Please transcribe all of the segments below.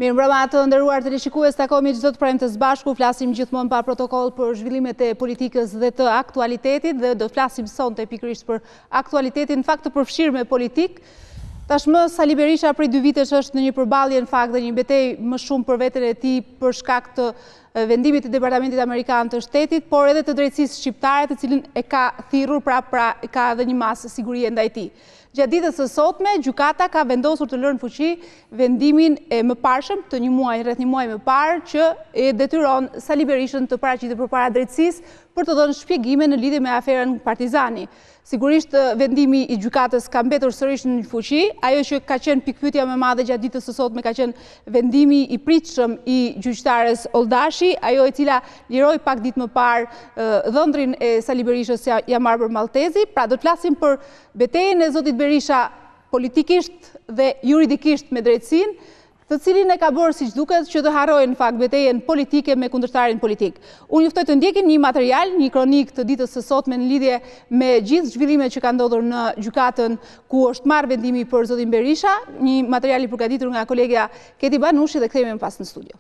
Mirëmbrëma të nderuar teleshikues, takohemi çdo të premte të së flasim gjithmonë pa protokoll për zhvillimet e politikës dhe të aktualitetit dhe do të flasim sonte pikërisht për aktualitetin në fakt të përfshirë me politik. Tashmë Sali Berisha prej 2 vitesh është në një përballje në fakt dhe një betejë më shumë për veten e tij për shkak të vendimit të Departamentit Amerikan të Shtetit, por edhe të drejtësisë shqiptare, të cilin e ka thirrur pra ka edhe një masë sigurie ndaj tij. Gjatë ditës së sotme, gjykata ka vendosur të lërë në fuqi vendimin e mëparshëm të rreth një muaji më parë që e detyron Sali Berishën të paraqitet përpara drejtësisë për të dhënë shpjegime në lidhje me aferën Partizani. Sigurisht vendimi i gjykatës ka mbetur sërish në fuqi, ajo që ka qenë pikpyetja më e madhe gjatë ditës së sotme ka qenë vendimi i pritshëm i gjyqtares Oldashi, ajo e cila liroi pak ditë më parë dhëndrin e Sali Berishës Jamar Maltezi. Pra do të flasim për betejën e zotit Berisha politikisht dhe juridikisht me drejtësinë, të cilin e ka bërë siç duket që të harrojë në fakt betejën politike me kundërshtarin politik. Unë juftoj të ndjekim një material, një kronik të ditës së sotme në lidhje me gjithë zhvillimet që kanë ndodhur në gjykatën ku është marrë vendimi për zotin Berisha, një material i përgatitur nga kolegja Keti Banushi dhe kthehemi më pas në studio.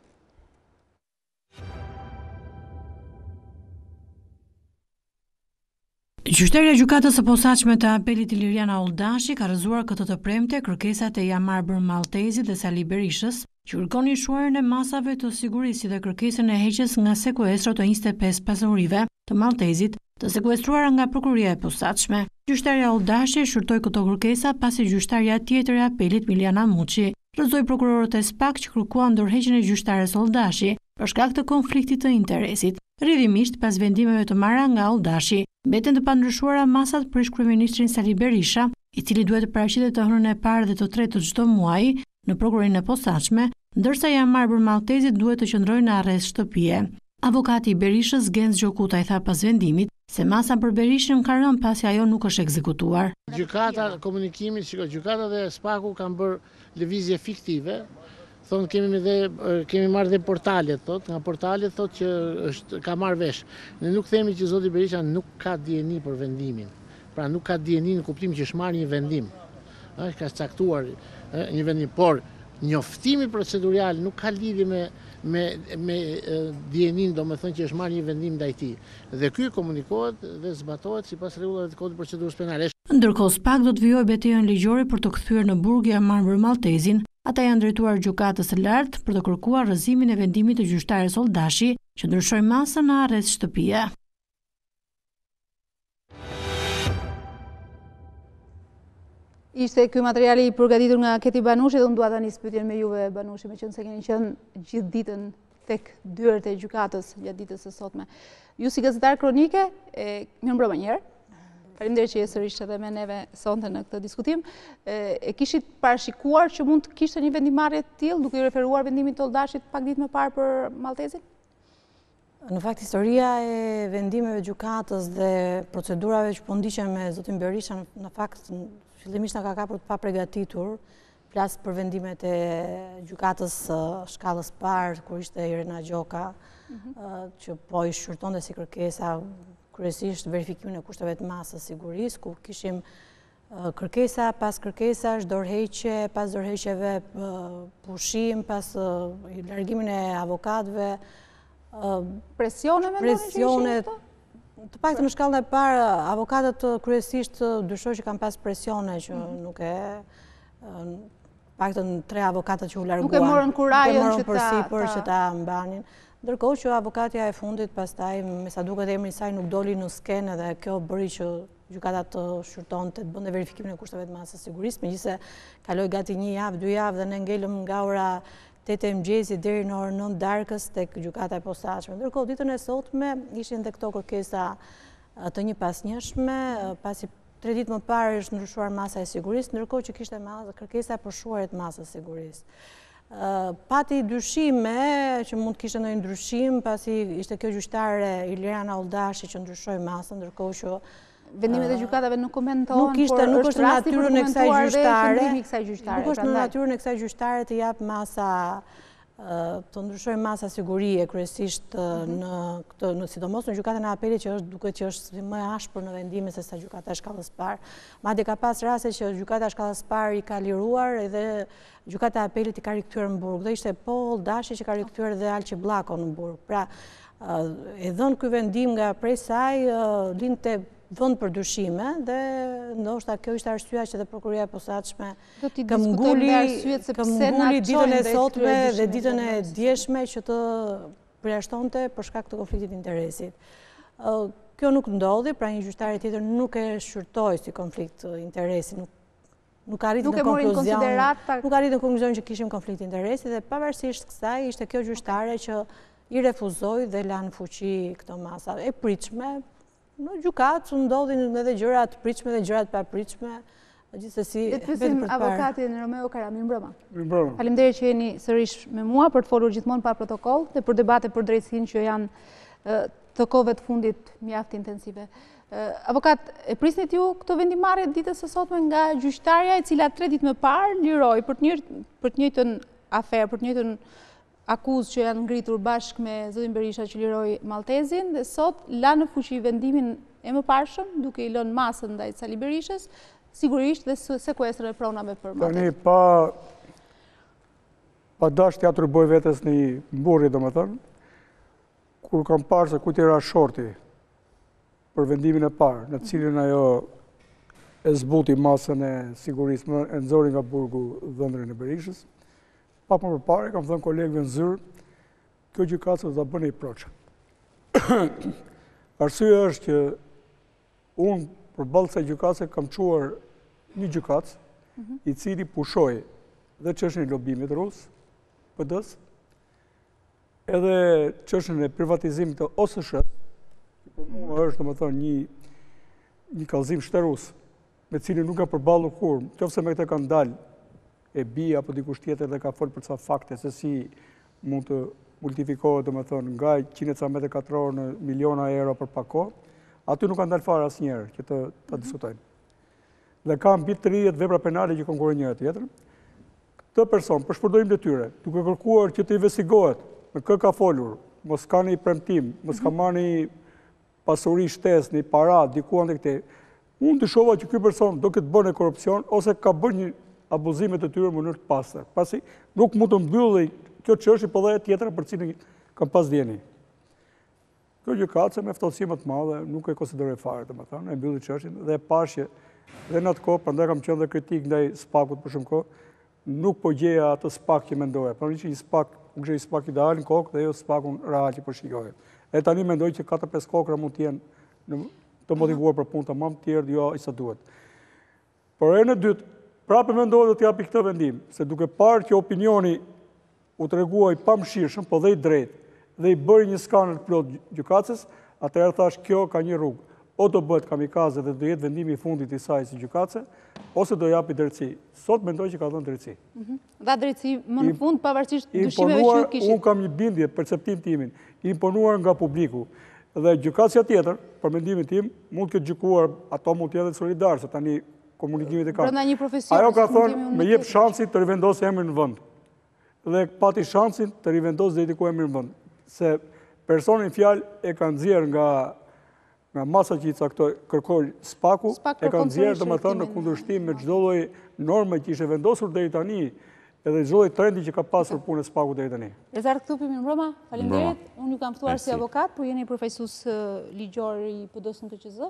Gjyqtarja e gjykatës së posaçme të apelit Iliriana Oldashi ka rrëzuar këtë të premte kërkesat e Jamar Maltezit dhe Sali Berishës, që kërkonin shuarjen e masave të sigurisë dhe kërkesën e heqjes nga sekuestro të 25 pasurive të Maltezit, të sekuestruara nga prokuroria e posaçme. Gjyqtarja Oldashi shurtoi këto kërkesa pasi gjyqtarja tjetër e apelit Miliana Muçi rrëzoi prokurorët e SPAK që kërkuan ndërheqjen e gjyqtares Oldashi për shkak të konfliktit të interesit. Rrjedhimisht pas vendimeve të marra nga Oldashi, mbeten të pandryshuara masat për ish-kryeministrin Sali Berisha, i cili duhet të paraqitet të hënën e parë dhe të tretë të çdo muaji në prokurorinë e posaçme, ndërsa Jamar Maltezit duhet të qëndrojë në arrest shtëpie. Avokati i Berishës Genz Gjokuta i tha pas vendimit se masa për Berishën ka rënë pasi ajo nuk është ekzekutuar. Gjykata dhe SPAK-u kanë bërë lëvizje fiktive. Thonë kemi marrë dhe portalet, nga portalet thotë që ka marrë vesh. Ne nuk themi që zoti Berisha nuk ka dieni për vendimin. Pra nuk ka dieni në kuptim që është marrë një vendim. Ka caktuar një vendim, por njoftimi procedurial nuk ka lidhje me dienin, do me thënë që është marrë një vendim ndaj tij. Dhe ky komunikohet dhe zbatohet sipas rregullave të kodit procedurës penale. Ndërkohë SPAK do të vijojë betejën ligjore për të kthyer në burg Jamar Maltezin. Ata janë drejtuar gjykatës së lartë për të kërkuar rrëzimin e vendimit të gjyqtares Oldashi që ndryshoi masën në arrest shtëpie. Ishte ky materiali i përgatitur nga Keti Banushi dhe unë dua tani pyetjen me juve Banushi, meqense keni qenë gjithë ditën tek dyert e gjykatës gjatë ditës së sotme. Ju si gazetar kronike, mirëmbrëma një herë. Faleminderit që je sërish edhe me neve sonte në këtë diskutim. E kishit parashikuar që mund të kishte një vendimarrje të tillë, duke i referuar vendimit të Oldashit pak ditë më parë për Maltezin? Në fakt, historia e vendimeve gjykatës dhe procedurave që po ndiqen me zotin Berisha, në fakt, fillimisht na ka kapur të papregatitur. Flas për vendimet e gjykatës shkallës parë, kur ishte Irena Gjoka, që po i shqyrtonte si kërkesa kryesisht verifikimin e kushteve të masës sigurisë, ku kishim kërkesa pas kërkesash, dorëheqje, pas dorëheqjeve pushim, pas largimin e avokatëve, presione të paktën në shkallën e parë, avokatët kryesisht dyshoj që kanë pas presione që nuk e paktën 3 avokatët që u larguan. Nuk e morën kurajën që ta mbanin. Ndërkohë që avokatja e fundit pastaj, me sa duket emri i saj nuk doli në skenë dhe kjo bëri që gjykata të shqyrtonte, të bënte verifikimin e kushteve të masës sigurisë, megjithëse kaloi gati 1 javë, 2 javë dhe ne ngelëm nga ora 8 e mëngjesit deri në orën 9 darkës tek gjykata e posaçme. Ndërkohë ditën e sotme ishin edhe këto kërkesa të njëpasnjëshme, pasi 3 ditë më parë është ndryshuar masa e sigurisë, ndërkohë që kishte kërkesa për shuarje të masës sigurisë. Pati dyshime që mund të kishte ndonjë ndryshim, pasi ishte kjo gjyqtare Iliriana Oldashi që ndryshoi masën, ndërkohë që vendimet e gjykatave nuk komentohen, nuk është në natyrën e kësaj gjyqtare. Nuk është në natyrën e kësaj gjyqtare të jap masa të ndryshojmë masa sigurie kryesisht sidomos në gjykatën e apelit që duket që është më e ashpër në vendime se sa gjykata e shkallës parë. Madje ka pas raste që gjykata e shkallës parë i ka liruar edhe gjykata e apelit i ka rikthyer në burg. Dhe ishte Paul Dashi që ka rikthyer edhe Alqi Bllako në burg. Pra, e dhënë ky vendim nga prej saj lindte vend për dyshime dhe ndoshta kjo ishte arsyeja që dhe prokuroria e posaçme këmbguli ditën e sotme dhe ditën e djeshme që të përjashtonte për shkak të konfliktit të interesit. Kjo nuk ndodhi, pra një gjyqtare tjetër nuk e shqyrtoi si konflikt interesi, nuk arritën në konkluzion që kishim konflikt interesi dhe pavarësisht kësaj ishte kjo gjyqtare që i refuzoi dhe la në fuqi këto masa. E pritshme, në gjykatë ndodhin edhe gjërat pritshme dhe gjërat pa pritshme, gjithsesi le të pyesim avokatin Romeo Karami, mirëmbrëma. Faleminderit që jeni sërish me mua për të folur gjithmonë pa protokoll dhe për debate për drejtësinë që janë të kohëve të fundit mjaft intensive. Avokat, e prisnit ju këto vendimarrje ditës së sotme nga gjyqtarja e cila 3 ditë më parë liroi për të njëjtën aferë, për të njëjtën akuzë që janë ngritur bashkë me zotin Berisha që liroi Maltezin dhe sot la në fuqi vendimin e mëparshëm duke i lënë masën ndaj Sali Berishës, sigurisht dhe sekuestrën e pronave për Maltezin. Tani pa dash teatri boj vetes në mburrje, domethënë, kur kam parë se ku tira shorti për vendimin e parë, në cilin ajo e zbuti masën e sigurisë, e nxori nga burgu dhëndrin e Berishës. Pak më përpare, kam thënë kolegëve në zyrë, kjo gjykatë do ta bëni i proqë. Arsyeja është që unë përballë kësaj gjykate kam çuar një gjykatë i cili pushoi dhe çështjen e lobimit rus, PD-s, edhe çështjen e privatizimit të OSSH, që për mua është domethënë një kallëzim shterus, me cilin nuk ka përballur kur, nëse me këtë kanë dalë e bia apo dikush tjetër dhe ka folë për ca fakte se si mund të multifikohet domethënë nga 100 metra katror në miliona euro për pak kohë, aty nuk kanë dalë fare asnjëherë që ta diskutojnë. Dhe ka mbi 30 vepra penale që konkurrojnë njëra tjetrën. Këtë person për shpërdorim detyre, duke kërkuar që të investigohet me kë ka folur, mos ka një premtim, mos ka marrë një pasuri shtesë, një parat, diku ande këtej, unë dyshova që ky person do këtë bërë korrupsion ose ka bërë një abuzimet të tyre në mënyrë të pastër. Pasi nuk mund të mbylli kjo çështje për dhe tjetra për cilën kam pas dieni. Kjo gjykatë me ftosësi më të madhe nuk e konsideroj fare, domethënë, e mbylli çështjen dhe e pashje dhe në atë kohë, prandaj kam qenë dhe kritik ndaj SPAK-ut për shumë kohë, nuk po gjeja atë SPAK që mendoja. Pra ishte një SPAK, nuk ishte një SPAK ideal në kokë dhe jo SPAK-un real që po shikoja. E tani mendoj që 4-5 kokra mund të jenë të motivuar për punë tamam, të tjerë jo sa duhet. Por e në dytë, prapë mendohet do t'japi këtë vendim, se duke parë që opinioni u treguai pamëshirshëm, po dhe i drejtë, dhe i bëri një skandal plot gjykatës, atëherë thash kjo ka një rrugë. O do bëhet kamikaze dhe do jetë vendimi i fundit i saj si gjykatëse, ose do japi drejtësi. Sot mendoj që ka dhënë drejtësi. Dha drejtësi më në fund pavarësisht dyshimeve që ju kishit. Unë kam një bindje, perceptim timin, i imponuar nga publiku. Dhe gjykatësia tjetër, për mendimin tim, mund të gjykuar, ato mund të jenë solidar, se tani komunikimit e ka. Ajo ka thonë, me jep shansin të rivendosë emrin në vënd. Dhe pati shansin të rivendosë dhe i diku emrin në vënd. Se personin fjalë e ka nxjerr nga masa që i kërkoi SPAK-u, e ka nxjerr domethënë në kundërshtim me çdo lloj norme që ishte vendosur deri tani, edhe çdo lloj trendi që ka pasur punë SPAK-u deri tani. Rezart Thupi, mirëmbrëma. Faleminderit. Unë ju kam ftuar si avokat, por jeni përfaqësues ligjor i PD-s në KQZ.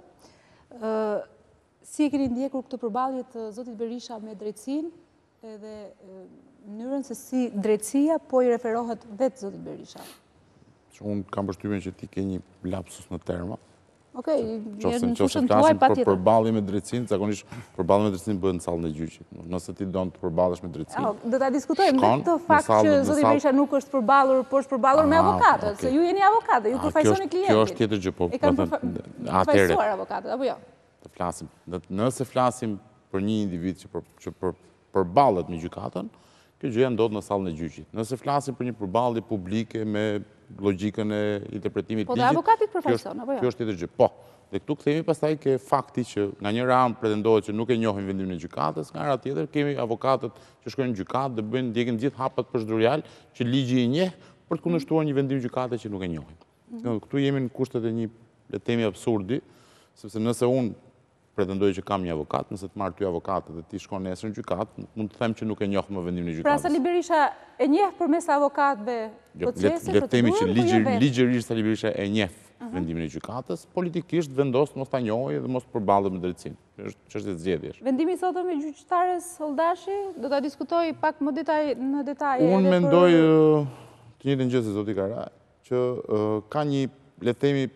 Si e keni ndjekur këtë përballje të zotit Berisha me drejtësinë edhe mënyrën se si drejtësia po i referohet vetë zotit Berisha? Unë kam përshtypjen që ti ke një lapsus në terma. Okej, në fushën tuaj patjetër. Për përballje me drejtësinë, zakonisht përballja me drejtësinë bëhet në sallën e gjyqit. Nëse ti don të përballesh me drejtësinë. Do ta diskutojmë me këtë fakt që zoti Berisha nuk është përballur, por është përballur me avokatët, se ju jeni avokatë, ju përfaqësoni klientin. Kjo është tjetër gjë, po. Atëherë, avokatët apo jo? Të flasim. Nëse flasim për një individ që përballet me gjykatën, kjo gjë ndodh në sallën e gjyqit. Nëse flasim për një përballje publike me logjikën e interpretimit ligjit. Po dhe avokatit përfaqëson apo jo? Kjo është tjetër gjë. Po, Dhe këtu kthehemi pastaj ke fakti që nga njëra anë pretendohet që nuk e njohin vendimin e gjykatës, nga ana tjetër kemi avokatët që shkojnë në gjykatë dhe bëjnë ndjekin gjithë hapat procedurial që ligji i njeh për të kundërshtuar një vendim gjykate që nuk e njohin. Këtu jemi në kushtet e një, le të themi, absurdi, sepse nëse unë pretendoj që kam një avokat, nëse të marr ty avokatët dhe ti shkon nesër në gjykatë, mund të them që nuk e njoh më vendimin e gjykatës. Pra Sali Berisha e njeh përmes avokatëve procesin, le të themi që ligjërisht Sali Berisha e njeh vendimin e gjykatës, politikisht vendos mos ta njohë dhe mos përballet me drejtsinë. Është çështje zgjedhjesh. Vendimi i sotëm i gjyqtares Holldashi do ta diskutoj pak më në detaje. Unë mendoj të njëjtën gjë se zoti Karaj, që ka një, le të themi,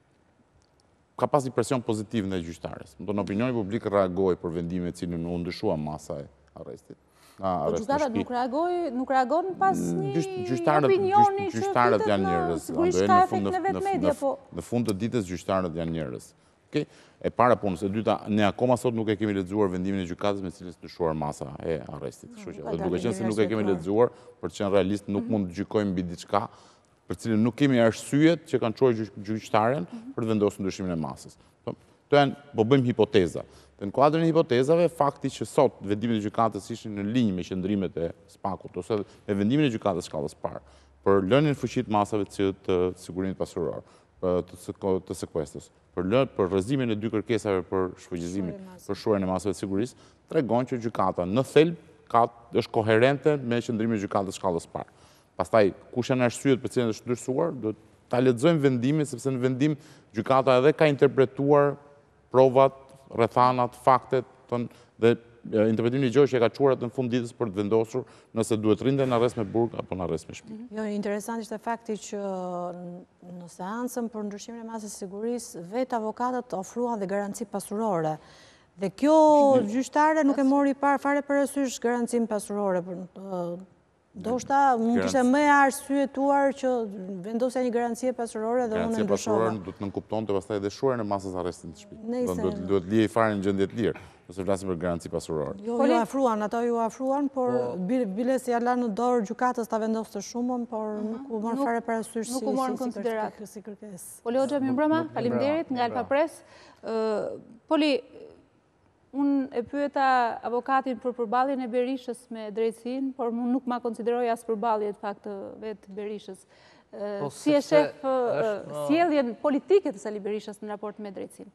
ka pas një presion pozitiv ndaj gjyqtares. Në opinioni publik reagoi për vendimin e cilin u ndryshua masa e arrestit. Po gjyqtarët nuk reagon pas një opinioni që gjyqtarët janë njerëz. Sigurisht ka efekt në vetë media, po në fund të ditës gjyqtarët janë njerëz. E para punës, e dyta, ne akoma sot nuk e kemi lexuar vendimin e gjykatës me cilin ndryshuar masa e arrestit. Kështu që duke qenë se nuk e kemi lexuar, për të qenë realist, nuk mund të gjykojmë mbi diçka për cilën nuk kemi arsyet që kanë çuar gjyqtaren për të vendosur ndryshimin e masës. Këto janë, po bëjmë hipoteza. Në kuadrin e hipotezave, fakti që sot vendimet e gjykatës ishin në linjë me qëndrimet e SPAK-ut ose me vendimin e gjykatës shkallës parë për lënien e fuqit masave të sigurimit pasuror, të sekuestrës, për rrëzimin e 2 kërkesave për shfrytëzimin, për shuarjen e masave të sigurisë, tregon që gjykata në thelb është koherente me qëndrimin e gjykatës shkallës parë. Pastaj, kush janë arsyet për cilën është ndryshuar, do ta lexojmë vendimin, sepse në vendim gjykata edhe ka interpretuar provat, rrethanat, faktet, dhe interpretimin ligjor që e ka çuar në fund ditës për të vendosur nëse duhet rrinte në arrest me burg apo në arrest me shtëpi. Jo, interesant ishte fakti që në seancën për ndryshimin e masës së sigurisë, vetë avokatët ofruan dhe garanci pasurore. Dhe kjo gjyqtare nuk e mori fare parasysh garancinë pasurore. Ndoshta mund kishte më arsyetuar që vendosja një garancie pasurore dhe unë ndryshova. Garancia pasurore do të nënkuptonte pastaj edhe shuarjen e masës arrestit në shtëpi. Duhet liej fare në gjendje të lirë, nëse flasim për garanci pasurore. Jo, ato ju afruan, por bile se ja lanë në dorë gjykatës ta vendosë të shumën, por nuk u morë fare parasysh nuk u morë në konsiderat si kërkesë. Poli Hoxha, mirëmbrëma, faleminderit nga Alfa Press. Poli, unë e pyeta avokatin për përballjen e Berishës me drejtsinë, por unë nuk ma konsideroj as përballje të fakt vetë Berishës. Si e shef sjelljen politike të Sali Berishës në raport me drejtsinë?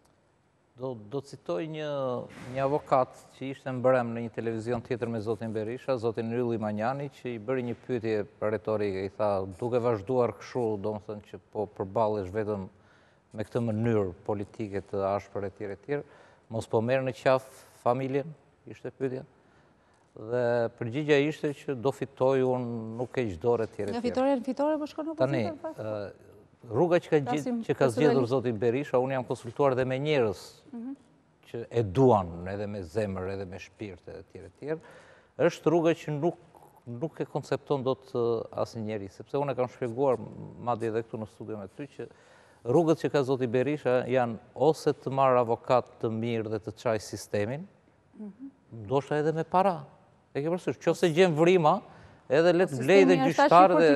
Do citoj një avokat që ishte mbrëm në një televizion tjetër me zotin Berisha, zotin Ylli Manjani, që i bëri një pyetje për retorike, i tha, duke vazhduar kështu, domethënë që po përballesh vetëm me këtë mënyrë politike të ashpër etj. Mos po merr në qafë familjen, ishte pyetja. Dhe përgjigja ishte që do fitoj, unë nuk e qdore tjere. Nga fitore në fitore, po shkon në opozitën? Tani, rruga që ka zgjedhur zoti Berisha, unë jam konsultuar dhe me njerëz që e duan, edhe me zemër, edhe me shpirt, etj. Është rruga që nuk e koncepton do të asnjë njeri, sepse unë e kam shpjeguar madje edhe këtu në studio me ty që rrugët që ka zoti Berisha janë ose të marrë avokat të mirë dhe të çaj sistemin, ndoshta edhe me para. E ke parasysh, nëse gjen vrima, edhe le të blej dhe gjyqtarë dhe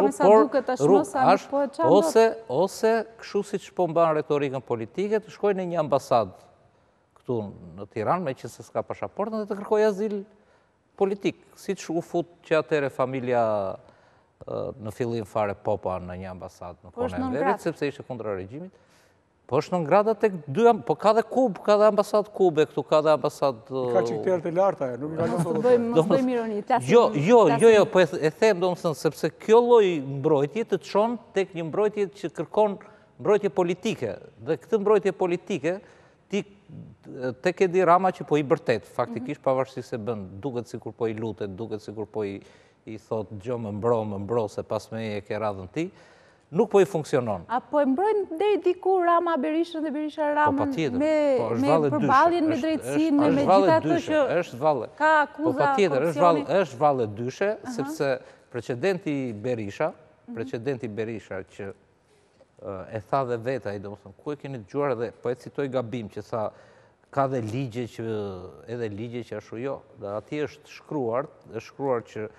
ashtu, ose kështu siç po mban retorikën politike, të shkojë në një ambasadë këtu në Tiranë, meqense s'ka pasaportën, dhe të kërkojë azil politik, siç u fut që atëre familja në fillim fare popa në një ambasadë në kohën e Enverit, sepse ishte kundër regjimit. Po është në grada tek dy, po ka dhe Kub, ka dhe ambasadë Kube këtu, ka dhe ambasadë... Ka qikterë të larta, nuk i ka Mos bëjmë ironi, Jo, po e them domethënë sepse kjo lloj mbrojtje të çon tek një mbrojtje që kërkon mbrojtje politike. Dhe këtë mbrojtje politike ti tek Edi Rama që po i bërtet, faktikisht pavarësisht se bën, duket sikur po i lutet, duket sikur po i thot gjo më mbro, se pas me e ke radhën ti, nuk po i funksionon. A po e mbrojnë deri diku Rama Berishën dhe Berisha Ramën me përballjen me drejtsinë, me gjithë ato që ka akuza korupsioni? Është valle dyshe, sepse precedenti Berisha që e tha dhe vetë ai, domethënë, ku e keni dëgjuar dhe po e citoj gabim që tha ka dhe ligje që ashtu jo, dhe atje është shkruar që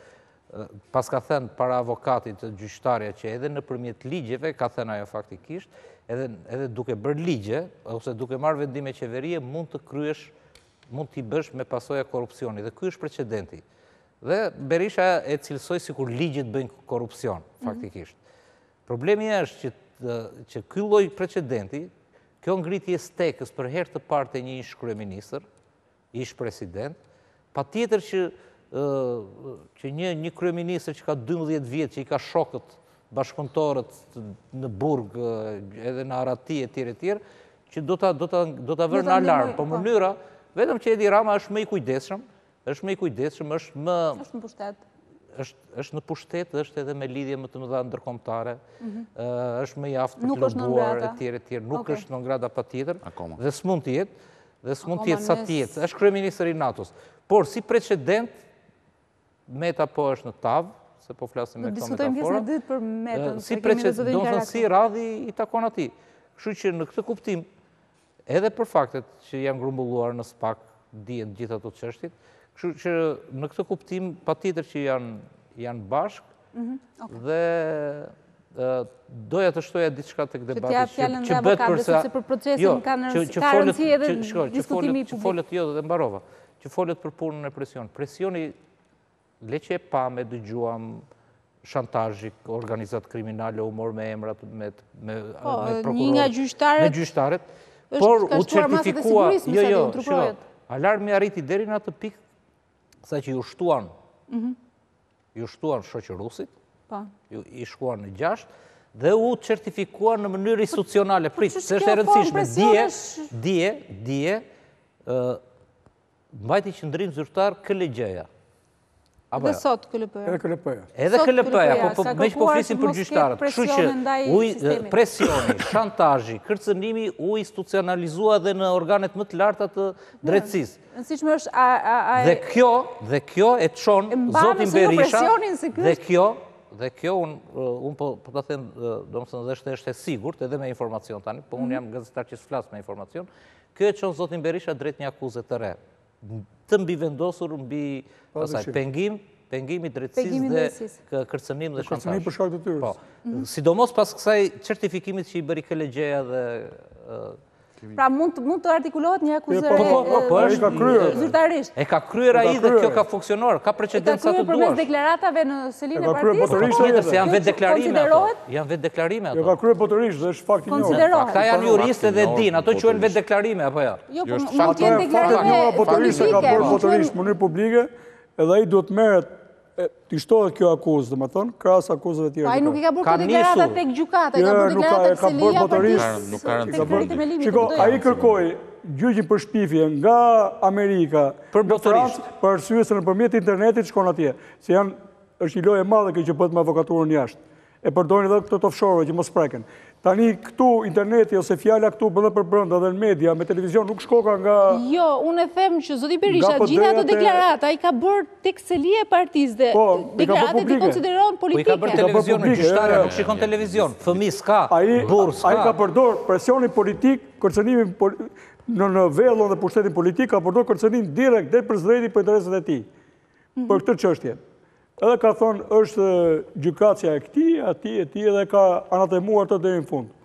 pas ka thënë para avokatit të gjyqtarja që edhe në përmjet ligjeve, ka thënë ajo faktikisht, edhe duke bërë ligje, ose duke marrë vendime qeverie, mund të kryesh, mund t'i bësh me pasoja korupcioni, dhe ky është precedenti. Dhe Berisha e cilësoj si kur ligjet bëjnë korupcion, faktikisht. Problemi është që ky lloj precedenti, kjo ngritje stekës për herë të parë të një ish kryeministër, ish president, patjetër që një kryeministër që ka 12 vjetë, që i ka shokët bashkëpunëtorët në Burg, edhe në Arati e tjerë, që do ta vërë në alarm. Po mënyra, vetëm që Edi Rama është më i kujdesshëm, është në pushtet. Është në pushtet, është edhe me lidhje më të mëdha ndërkombëtare, është më i aftë për të lobuar e tjerë, nuk është non grata patjetër, dhe s'mund të jetë, sa të jetë. Është kryeministër i NATO-s. Por si precedent, Meta po është në tavë, se po flasim me këto metafora. Diskutojmë pjesën e dytë për Metën. Si precedent, do të thënë si radhi i takon atij. Kështu që në këtë kuptim, edhe për faktet që janë grumbulluar në SPAK, dihen gjithë ato çështjet, kështu që në këtë kuptim patjetër që janë bashkë dhe doja të shtoja diçka tek debati që bëhet për procesin ka rëndësi edhe diskutimi që folët dhe mbarova, që folët për punën e presionit. Presioni le që e pa me dëgjuam shantazhik, organizat kriminale, humor me emrat, me prokurorët, me gjyqtarët, por u certifikua, alarmi arriti deri në atë pikë, sa që ju shtuan shoqërusit, i shkuan në 6, dhe u certifikuar në mënyrë institucionale. Prit, se është e rëndësishme, dje, mbajti qëndrim zyrtar KLG-ja. Dhe sot KLP-ja. Edhe KLP-ja, me që po flisim për gjyqtarët. Kështu që presioni, shantazhi, kërcënimi u institucionalizua dhe në organet më të larta të drejtësisë. Nësishme është... Dhe kjo e çon zotin Berisha, dhe kjo, unë po të them, do më thënë dhe është e sigurt, edhe me informacion tani, po unë jam gazetar që s'flas me informacion, kjo e çon zotin Berisha drejt një akuze të re, të mbi vendosur mbi pengimi, drejtësisë dhe kërcënim dhe shantazh. Kërcënim për shkak të tyres. Sidomos pas kësaj certifikimit që i bëri KLG-ja dhe... Pra mund të artikulohet një akuzë zyrtarisht. E ka kryer ai dhe kjo ka funksionuar, ka precedent sa të duash. E ka kryer përmes deklaratave në selinë e partisë? Se janë vetë deklarime ato. Janë vetë deklarime ato. E ka kryer botërisht dhe është fakt i njohur. Ata janë juristë dhe din, ato quhen vetë deklarime apo jo? Jo, po mund të jenë deklarime politike. Ka bërë botërisht në mënyrë publike, edhe ai duhet merret t'i shtohet kjo akuzë, dhe më thonë, krahas akuzëve tjera. Ai nuk i ka bërë këtë deklarata tek gjykata, i ka bërë deklarata tek selia partisë. Shiko, ai kërkoi gjyqin për shpifje nga Amerika, në Francë, për arsye se nëpërmjet internetit shkon atje. Se është i lojë e madhe kjo që bëhet me avokaturën jashtë. E përdorin edhe këto offshore që mos preken. Tani këtu interneti ose fjala këtu bëhet për brenda dhe në media, me televizion nuk shkoka nga... Jo, unë e them që zoti Berisha gjithë ato deklarata i ka bërë tek selia e partisë dhe deklaratat i konsiderohen politike. Po i ka bërë televizion, gjyqtarja nuk shikon televizion, fëmijë s'ka, burr s'ka. Ai ka përdor presionin politik, kërcënimin në vellon dhe pushtetin politik, ka përdor kërcënim direkt dhe për zëdrejti për interesat e tij. Për këtë çështje. Edhe ka thonë është gjykatësia e këtij, atij edhe ka anatemuar të deri në fund.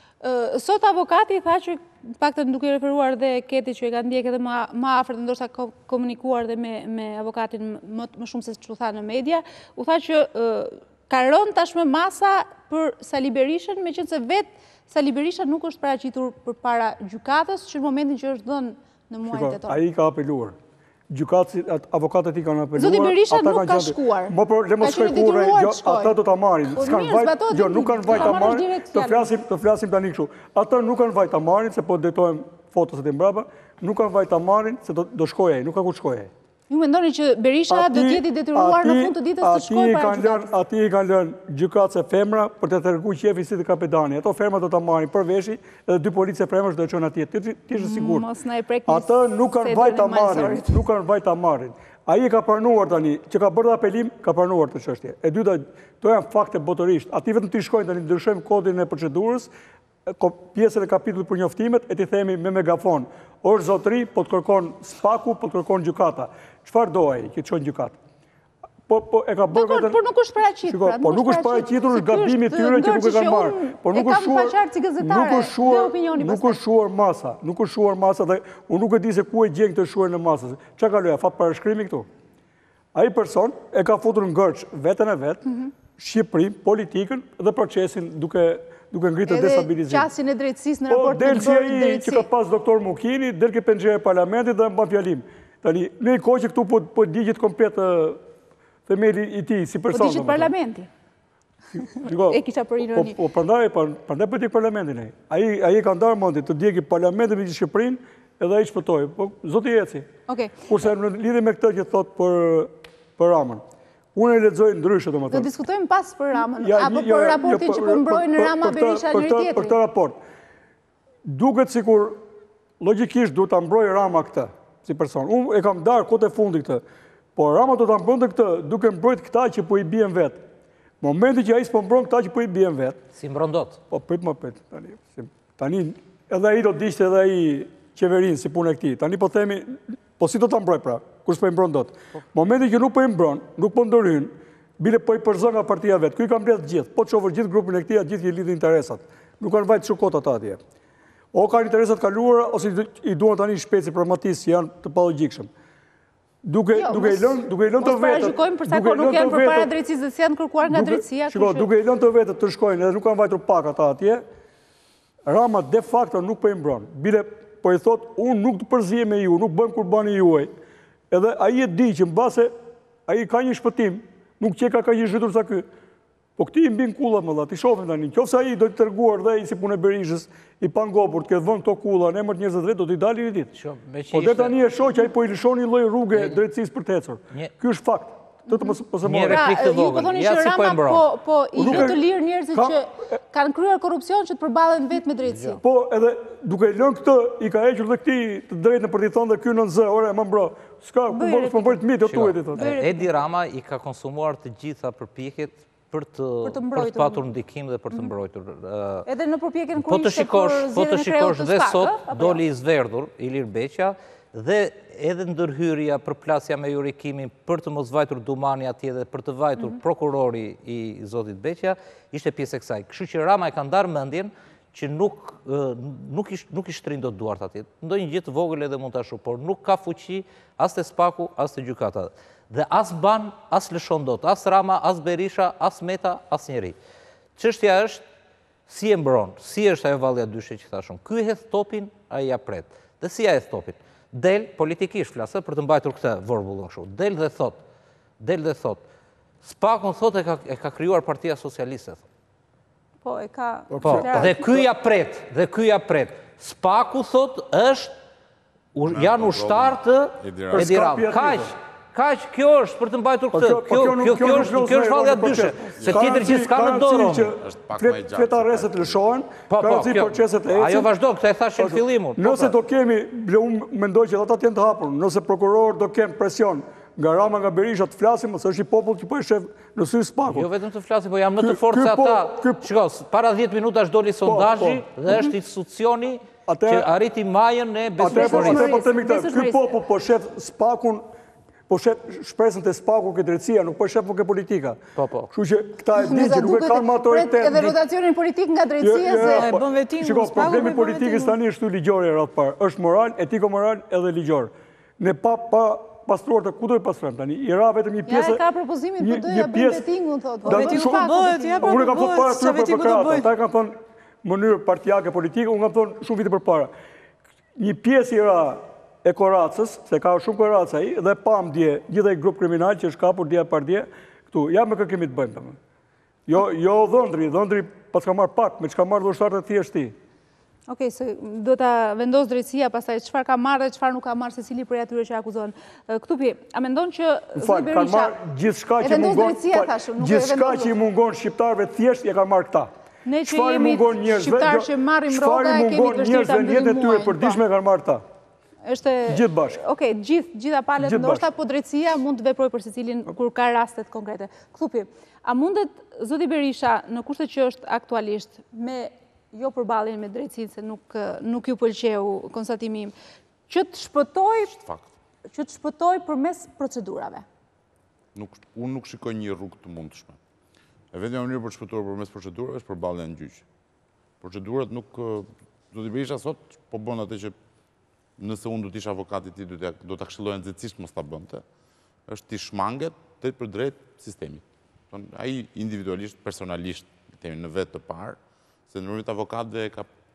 Sot avokati tha që, në paktën duke referuar dhe Keti që e ka ndjek edhe më afërt, ndoshta komunikuar dhe me avokatin më shumë se ç'u tha në media, u tha që ka rënë tashmë masa për Sali Berishën, meqense vetë Sali Berisha nuk është paraqitur përpara gjykatës, që në momentin që është dhënë në muajin tetor. Ai ka apeluar. Avokatët i kanë apeluar. Zoti Berisha nuk ka shkuar. Le mos shkoj kurrë, ata do ta marrin. Jo, nuk kanë vajt ta marrin. Të flasim tani kështu. Ata nuk kanë vajt ta marrin, se po drejtojmë fotoset e mbrapa, nuk kanë vajt ta marrin se do shkojë ai, nuk ka ku shkojë ai. Ju mendoni që Berisha do të jetë i detyruar në fund të ditës të shkojë para gjykatës? Ati i kanë lënë gjykatës e femra për të treguar qefin si të kapetani. Ato femra do ta marrin për veshi, edhe 2 policë femrash do e çojnë atje. Ti je sigurt. Mos na e prekni. Ata nuk kanë vajt ta marrin, nuk kanë vajt ta marrin. Ai e ka pranuar tani, që ka bërë apelim, ka pranuar këtë çështje. E dyta, to janë fakte botërisht. Ati vetëm ti shkojnë tani, ndryshojmë kodin e procedurës, pjesën e kapitullit për njoftimet, e ti themi me megafon. Orë zotëri, po të kërkon SPAK-u, po të kërkon gjykata. Çfarë do ai që të çojnë gjykatë? e ka bërë vetën... Por nuk është paraqitur. Po nuk është paraqitur, është gabimi tyre që nuk e kanë marrë. Por nuk është shuar masa. Nuk është shuar masa dhe unë nuk e di se ku e gjen këtë shuar në masës. Çka ka loja? Fat parashkrimi këtu. Ai person e ka futur në gërç veten e vet, Shqipërinë, politikën dhe procesin duke ngritur destabilizim. Edhe qasjen e drejtësisë në raport me Delsi ai që ka pas doktor Mukini, del ke penxhere e parlamentit dhe mban fjalim. Tani, në një kohë që këtu po digjet komplet themeli i tij si person. Po digjet parlamenti. E kisha për ironi. Po prandaj po dik parlamentin ai. Ai ka ndarë mendin të digjet parlamentin me Shqipërinë edhe ai shpëtoi. Po zoti eci. Okej. Kurse në lidhje me këtë që thot për Ramën. Unë e lexoj ndryshe domethënë. Do diskutojmë pas për Ramën apo për raportin që përmbrojnë Rama Berisha njëri tjetrin. Për këtë raport. Duket sikur logjikisht duhet ta mbrojë Rama këtë si person. Unë e kam darë kohët e fundit këtë. Por Rama do ta mbronte këtë duke mbrojt këta që po i bien vet. Momenti që ai s'po mbron këta që po i bien vet. Si mbron dot? Po prit tani edhe ai do diçte edhe ai qeverinë si punë e këtij. Tani po themi, po si do ta mbroj pra? Kur s'po i mbron dot. Momenti që nuk po i mbron, nuk po ndorhyn, bile po i përzon nga partia vet. Ky ka mbledh gjithë. Po çovër gjithë grupin e këtij, gjithë i lidhin interesat. Nuk kanë vajt shukot ata atje. O kanë interesat kaluara ose i duan tani shpejt pragmatistë që janë të palogjikshëm. Duke i lënë të vetët. Mos parashikojmë për sa kohë nuk janë përpara drejtësisë dhe si janë kërkuar nga drejtësia. Shiko, duke i lënë të vetët të shkojnë edhe nuk kanë vajtur pak ata atje, Rama de facto nuk po i mbron. Bile po i thot, unë nuk të përzihem me ju, nuk bëjmë kurbani juaj. Edhe ai e di që mbase ai ka një shpëtim, nuk qeka ka një zhytur sa ky. Po këti i mbin kullat më dha, ti shohim tani. Qofse ai do të treguar dhe ai si punë Berishës i pangopur, të ketë vënë këto kulla në emër të njerëzve drejt, do t'i dalë një ditë. Po dhe tani e shoh që ai po i lëshon një lloj rruge drejtësisë për të ecur. Ky është fakt. Një replik të vogël. Ja si po e mbron. Po i të lirë njerëzit që kanë kryer korrupsion që të përballen vetë me drejtësi. Po edhe duke lënë këtë i ka hequr dhe këtij të drejtën për t'i thënë dhe ky në zë, ore më mbro. S'ka ku bëj të mitë tuaj thotë. Edi Rama i ka konsumuar të gjitha përpjekjet për të patur ndikim dhe për të mbrojtur. Edhe në përpjekjen kur ishte po të shikosh dhe sot doli i zverdhur Ilir Beqa dhe edhe ndërhyrja për plasja me jurikimin për të mos vajtur Dumani atje dhe për të vajtur prokurori i zotit Beqa, ishte pjesë e kësaj. Kështu që Rama e ka ndarë mendjen që nuk i shtrin dot duart atje. Ndonjë gjë të vogël edhe mund ta shoh, por nuk ka fuqi as te Spaku as te gjykata. Dhe as ban, as lëshon dot, as Rama, as Berisha, as Meta, as njeri. Çështja është si e mbron, si është ajo vallja dyshe që thashun. Ky e hedh topin, ai ja pret. Dhe si ja hedh topin? Del politikisht flasë për të mbajtur këtë vorbullën kështu. Del dhe thot. Spakun thot e ka krijuar Partia Socialiste. Po e ka. Po, dhe ky ja pret. Spaku thot është janë ushtar të Edi Rama. Kaq, kjo është për të mbajtur këtë. Kjo është vallja dyshe. Se tjetër që s'ka në dorë. Këta rreset lëshohen, garanci proceset e ecin. Ajo vazhdo, këtë e thash në fillimun. Nëse do kemi, unë mendoj që ata të jenë të hapur, nëse prokuror do kem presion nga Rama, nga Berisha të flasim, ose është i popull që po e shef në sy Spakut. Jo vetëm të flasim, po jam më të fortë se ata. Shiko, para 10 minutash doli sondazhi dhe është institucioni që arriti majën e besueshmërisë. Ky popull po shef Spakun, po shpresën të Spaku këtë drejtësia, nuk po shef për këtë politika. Kështu që këta e di që nuk e kanë më autoritet. Edhe rotacionin politik nga drejtësia se e bën vetin. Shiko, problemi politikës tani është ligjori e radh parë. Është moral, etiko-moral edhe ligjor. Ne pa pastruar të ku do i pastrojmë tani. I ra vetëm një pjesë. Ja ka propozimin po doja bën vetingun thotë. Vetingu bëhet, ja po. Unë kam thënë para tyre për këtë. Ata kanë thënë mënyrë partijake politike, unë kam thënë shumë vite përpara. Një pjesë i ra e Koracës, se ka shumë Koracë ai, dhe pam dje, gjithaj grup kriminal që është kapur dje par dje, këtu, ja me kë kemi të bëjmë të më. Jo dhëndri pas ka marrë pak, me që ka marrë dhushtarët e thjeshti. Okej, se do të vendos drejtësia pastaj çfarë ka marrë dhe çfarë nuk ka marrë secili prej atyre që akuzohen. Këtupi, a mendon që zoti Berisha gjithçka që i mungon shqiptarëve thjesht e kanë marrë këta. Ne që jemi shqiptarë që marrim rroga e kemi vështirë ta mbyllim muajin. Përditshme kanë marrë këta. Gjithë bashkë. Okej, gjitha palët ndoshta, po drejtësia mund të veprojë për secilin kur ka rastet konkrete. Këthupi, a mundet zoti Berisha në kushtet që është aktualisht me jo përballjen me drejtësinë se nuk ju pëlqeu konstatimi im, që të shpëtoj përmes procedurave? Unë nuk shikoj një rrugë të mundshme. E vetëm mënyrë për shpëtuar përmes procedurave është përballja në gjyq. Procedurat nuk do të Berisha sot po bën atë që nëse unë do të isha avokati i tij do ta këshilloja nxehtësisht mos ta bënte, është të shmanget drejt për drejt sistemit. Ai individualisht, personalisht, themi në vetë të parë, se në mënyrë të avokatëve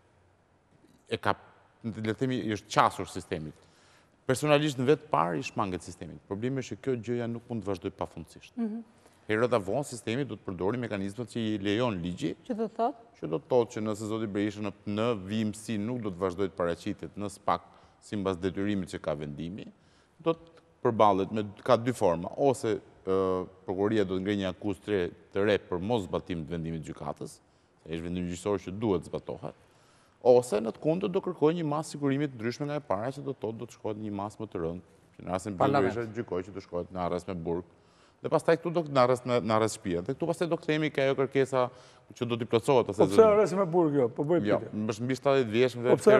le të themi është qasur sistemit. Personalisht në vetë parë i shmanget sistemit. Problemi është që kjo gjëja nuk mund të vazhdojë pafundësisht. Herët avon sistemi do të përdori mekanizmat që i lejon ligji. Që do të thotë? Që do të thotë që nëse zoti Berisha në vimësi nuk do të vazhdojë të paraqitet në SPAK sipas detyrimit që ka vendimi, do të përballet me ka dy forma, ose prokuroria do të ngrej një akuzë të re për mos zbatim të vendimit të gjykatës, se është vendim gjyqësor që duhet zbatohet, ose në të kundërt do kërkojë një masë sigurimi të ndryshme nga e para që do të thotë do të shkohet një masë më të rëndë, që në rastin Berisha gjykoi që do shkohet në arrest me burg. Dhe pastaj këtu do në arrest shtëpia. Dhe këtu pastaj do kthehemi ke ajo kërkesa që do t'i plotësohet. Po pse arrest me burg jo? Po bëj pyetje. Jo, është mbi 70 vjeç,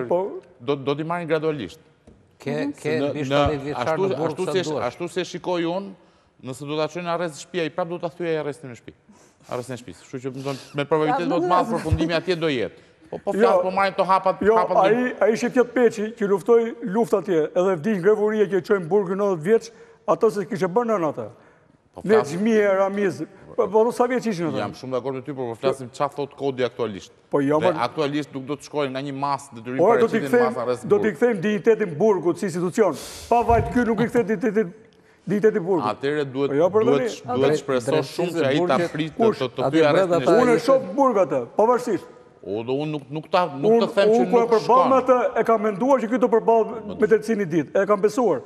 do t'i marrin gradualisht. Ke mbi 70 vjeçar në burg sa duhet. Ashtu se shikoj unë, nëse do ta çojnë në arrest shtëpia, i prap do ta thyej arrestin në shtëpi. Arrestin në shtëpi. Kështu që me probabilitet më të madh përfundimi atje do jetë. Po flas po marrin to hapat. Jo, ai ishte tjetë Peçi që luftoi luftë atje, edhe vdiq grevuria që çojnë burg 90 vjeç, ato se kishte bërë nën atë. Ne Xhmie, Ramiz, po sa vjeç ishin ata? Jam shumë dakord me ty, por po flasim çfarë thot kodi aktualisht. Po jo, aktualisht nuk do të shkojnë nga një masë detyrim paraqitet në masë arrest. Do t'i kthejmë dignitetin burgut si institucion. Pa vajt ky nuk i kthe dignitetin burgut. Atëherë duhet shpresosh shumë që ai ta pritë të thyej arrestin. Unë shoh burg atë, pavarësisht. O do unë nuk të them që nuk shkon. Unë kur e përball me atë e kam menduar që ky do përball me të cilin ditë. E kam besuar.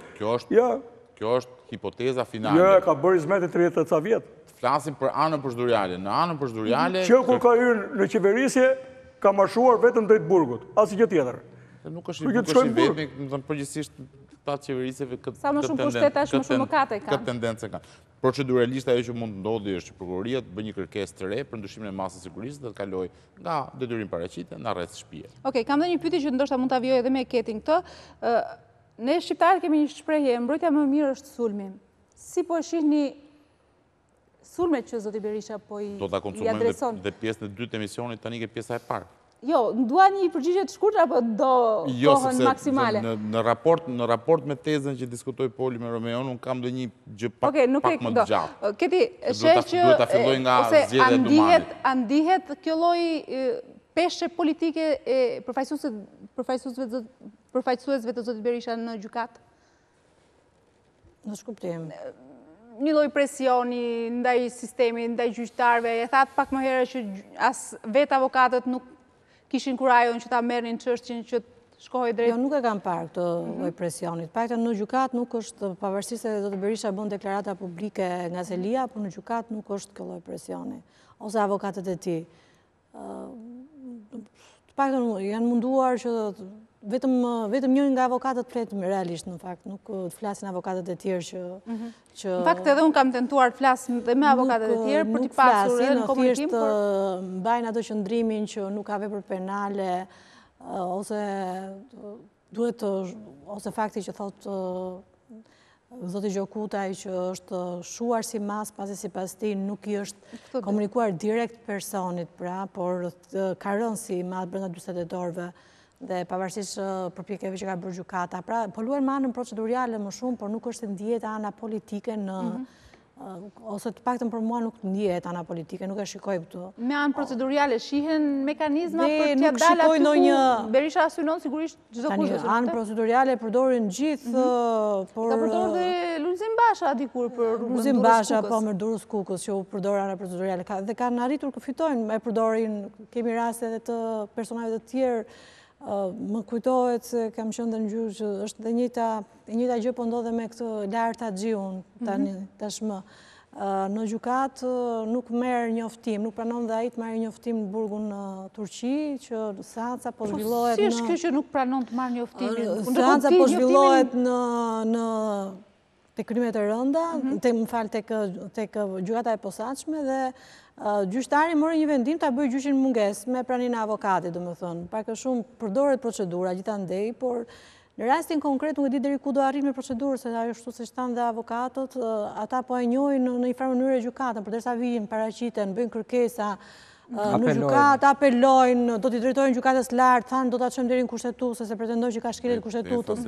Kjo është hipoteza finale. Jo, ka bërë hizmet 30 ca vjet. Flasim për anën procedurale. Në anën procedurale... Që kur ka hyrë në qeverisje, ka marshuar vetëm drejt burgut. Asnjë gjë tjetër. Nuk është i vetmi, në përgjithsisht ta qeverisjeve sa më shumë pushtet është më shumë mëkate kanë. Këtë tendencë kanë. Proceduralisht ajo që mund të ndodhi është që prokuroria të bëjë një kërkesë të re për ndryshimin e masës sigurisë dhe të kalojë nga detyrim paraqitje në arrest shtëpie. Okej, kam dhënë një pyetje që ndoshta mund ta vijoj edhe me Ketin këtë. Ne shqiptarët kemi një shprehje, mbrojtja më mirë është sulmi. Si po e shihni sulmet që zoti Berisha po i adreson? Do ta konsumojmë dhe pjesën e dytë të emisionit tani ke pjesa e parë. Jo, dua një përgjigje të shkurtër apo do kohën maksimale? Në raport me tezën që diskutoi Poli me Romeon, unë kam ndonjë gjë pak më të gjatë. Keti, sheh që duhet ta filloj nga zgjedhja e Dumanit. A ndihet kjo lloj peshë politike e përfaqësuesve të zotit Berisha në gjykat? Në shkuptim. Një lloj presioni ndaj sistemit, ndaj gjyqtarëve, e thatë pak më herë që as vetë avokatët nuk kishin kurajon që ta merrnin çështjen që shkohej drejt. Jo, nuk e kam parë këtë lloj presionit. Paktën në gjykat nuk është, pavarësisht se zoti Berisha bën deklarata publike nga Zelia, por në gjykat nuk është kjo lloj presioni. Ose avokatët e tij. Paktën janë munduar që vetëm njëri nga avokatët flet realisht në fakt, nuk flasin avokatët e tjerë që në fakt edhe unë kam tentuar të flas edhe me avokatët e tjerë për të pasur në komunikim, por mbajnë ato qëndrimin që nuk ka vepër penale ose duhet ose fakti që thotë zoti Gjokutaj që është shuar si mas, pasi sipas tij nuk i është komunikuar direkt personit, pra, por ka rënë si mas brenda 40 orëve. Dhe pavarësisht përpjekjeve që ka bërë gjykata. Pra, po luajnë me anën procedurale më shumë, por nuk është ndihet ana politike në ose të paktën për mua nuk ndihet ana politike, nuk e shikoj këtu. Me anë procedurale shihen mekanizma për t'ia dalë aty ku Berisha synon sigurisht çdo kush. Tani anë procedurale përdorin gjithë, por ka përdorur dhe Lulzim Basha dikur për Lulzim Basha po me Durrës Kukës që u përdor ana procedurale dhe kanë arritur të fitojnë, e përdorin, kemi raste edhe të personave të tjerë. Më kujtohet se kam qenë në gjyq që është dhe njëjta gjë po ndodhe me këtë Lart Haxhiun tashmë. Në gjykat nuk merr njoftim, nuk pranon dhe ai të marrë njoftim në burgun në Turqi, që seanca po zhvillohet në... Si është kjo që nuk pranon të marrë njoftimin? Seanca po zhvillohet në tek krimet e rënda, tek gjykata e posaçme dhe gjyqtari mori një vendim ta bëjë gjyqin mungesë me praninë e avokatit, domethënë. Pak a shumë përdoret procedura gjithandej, por Në rastin konkret, nuk e di deri ku do arrijmë me procedurë, se ajo ashtu siç thanë dhe avokatët, ata po e njohin në një farë mënyrë gjykatën, përderisa vijnë, paraqiten, bëjnë kërkesa në gjykatë, apelojnë, do t'i drejtojnë gjykatës lartë, thanë do ta çojmë deri në kushtetuese se pretendojnë që ka shkelje të kushtetutës.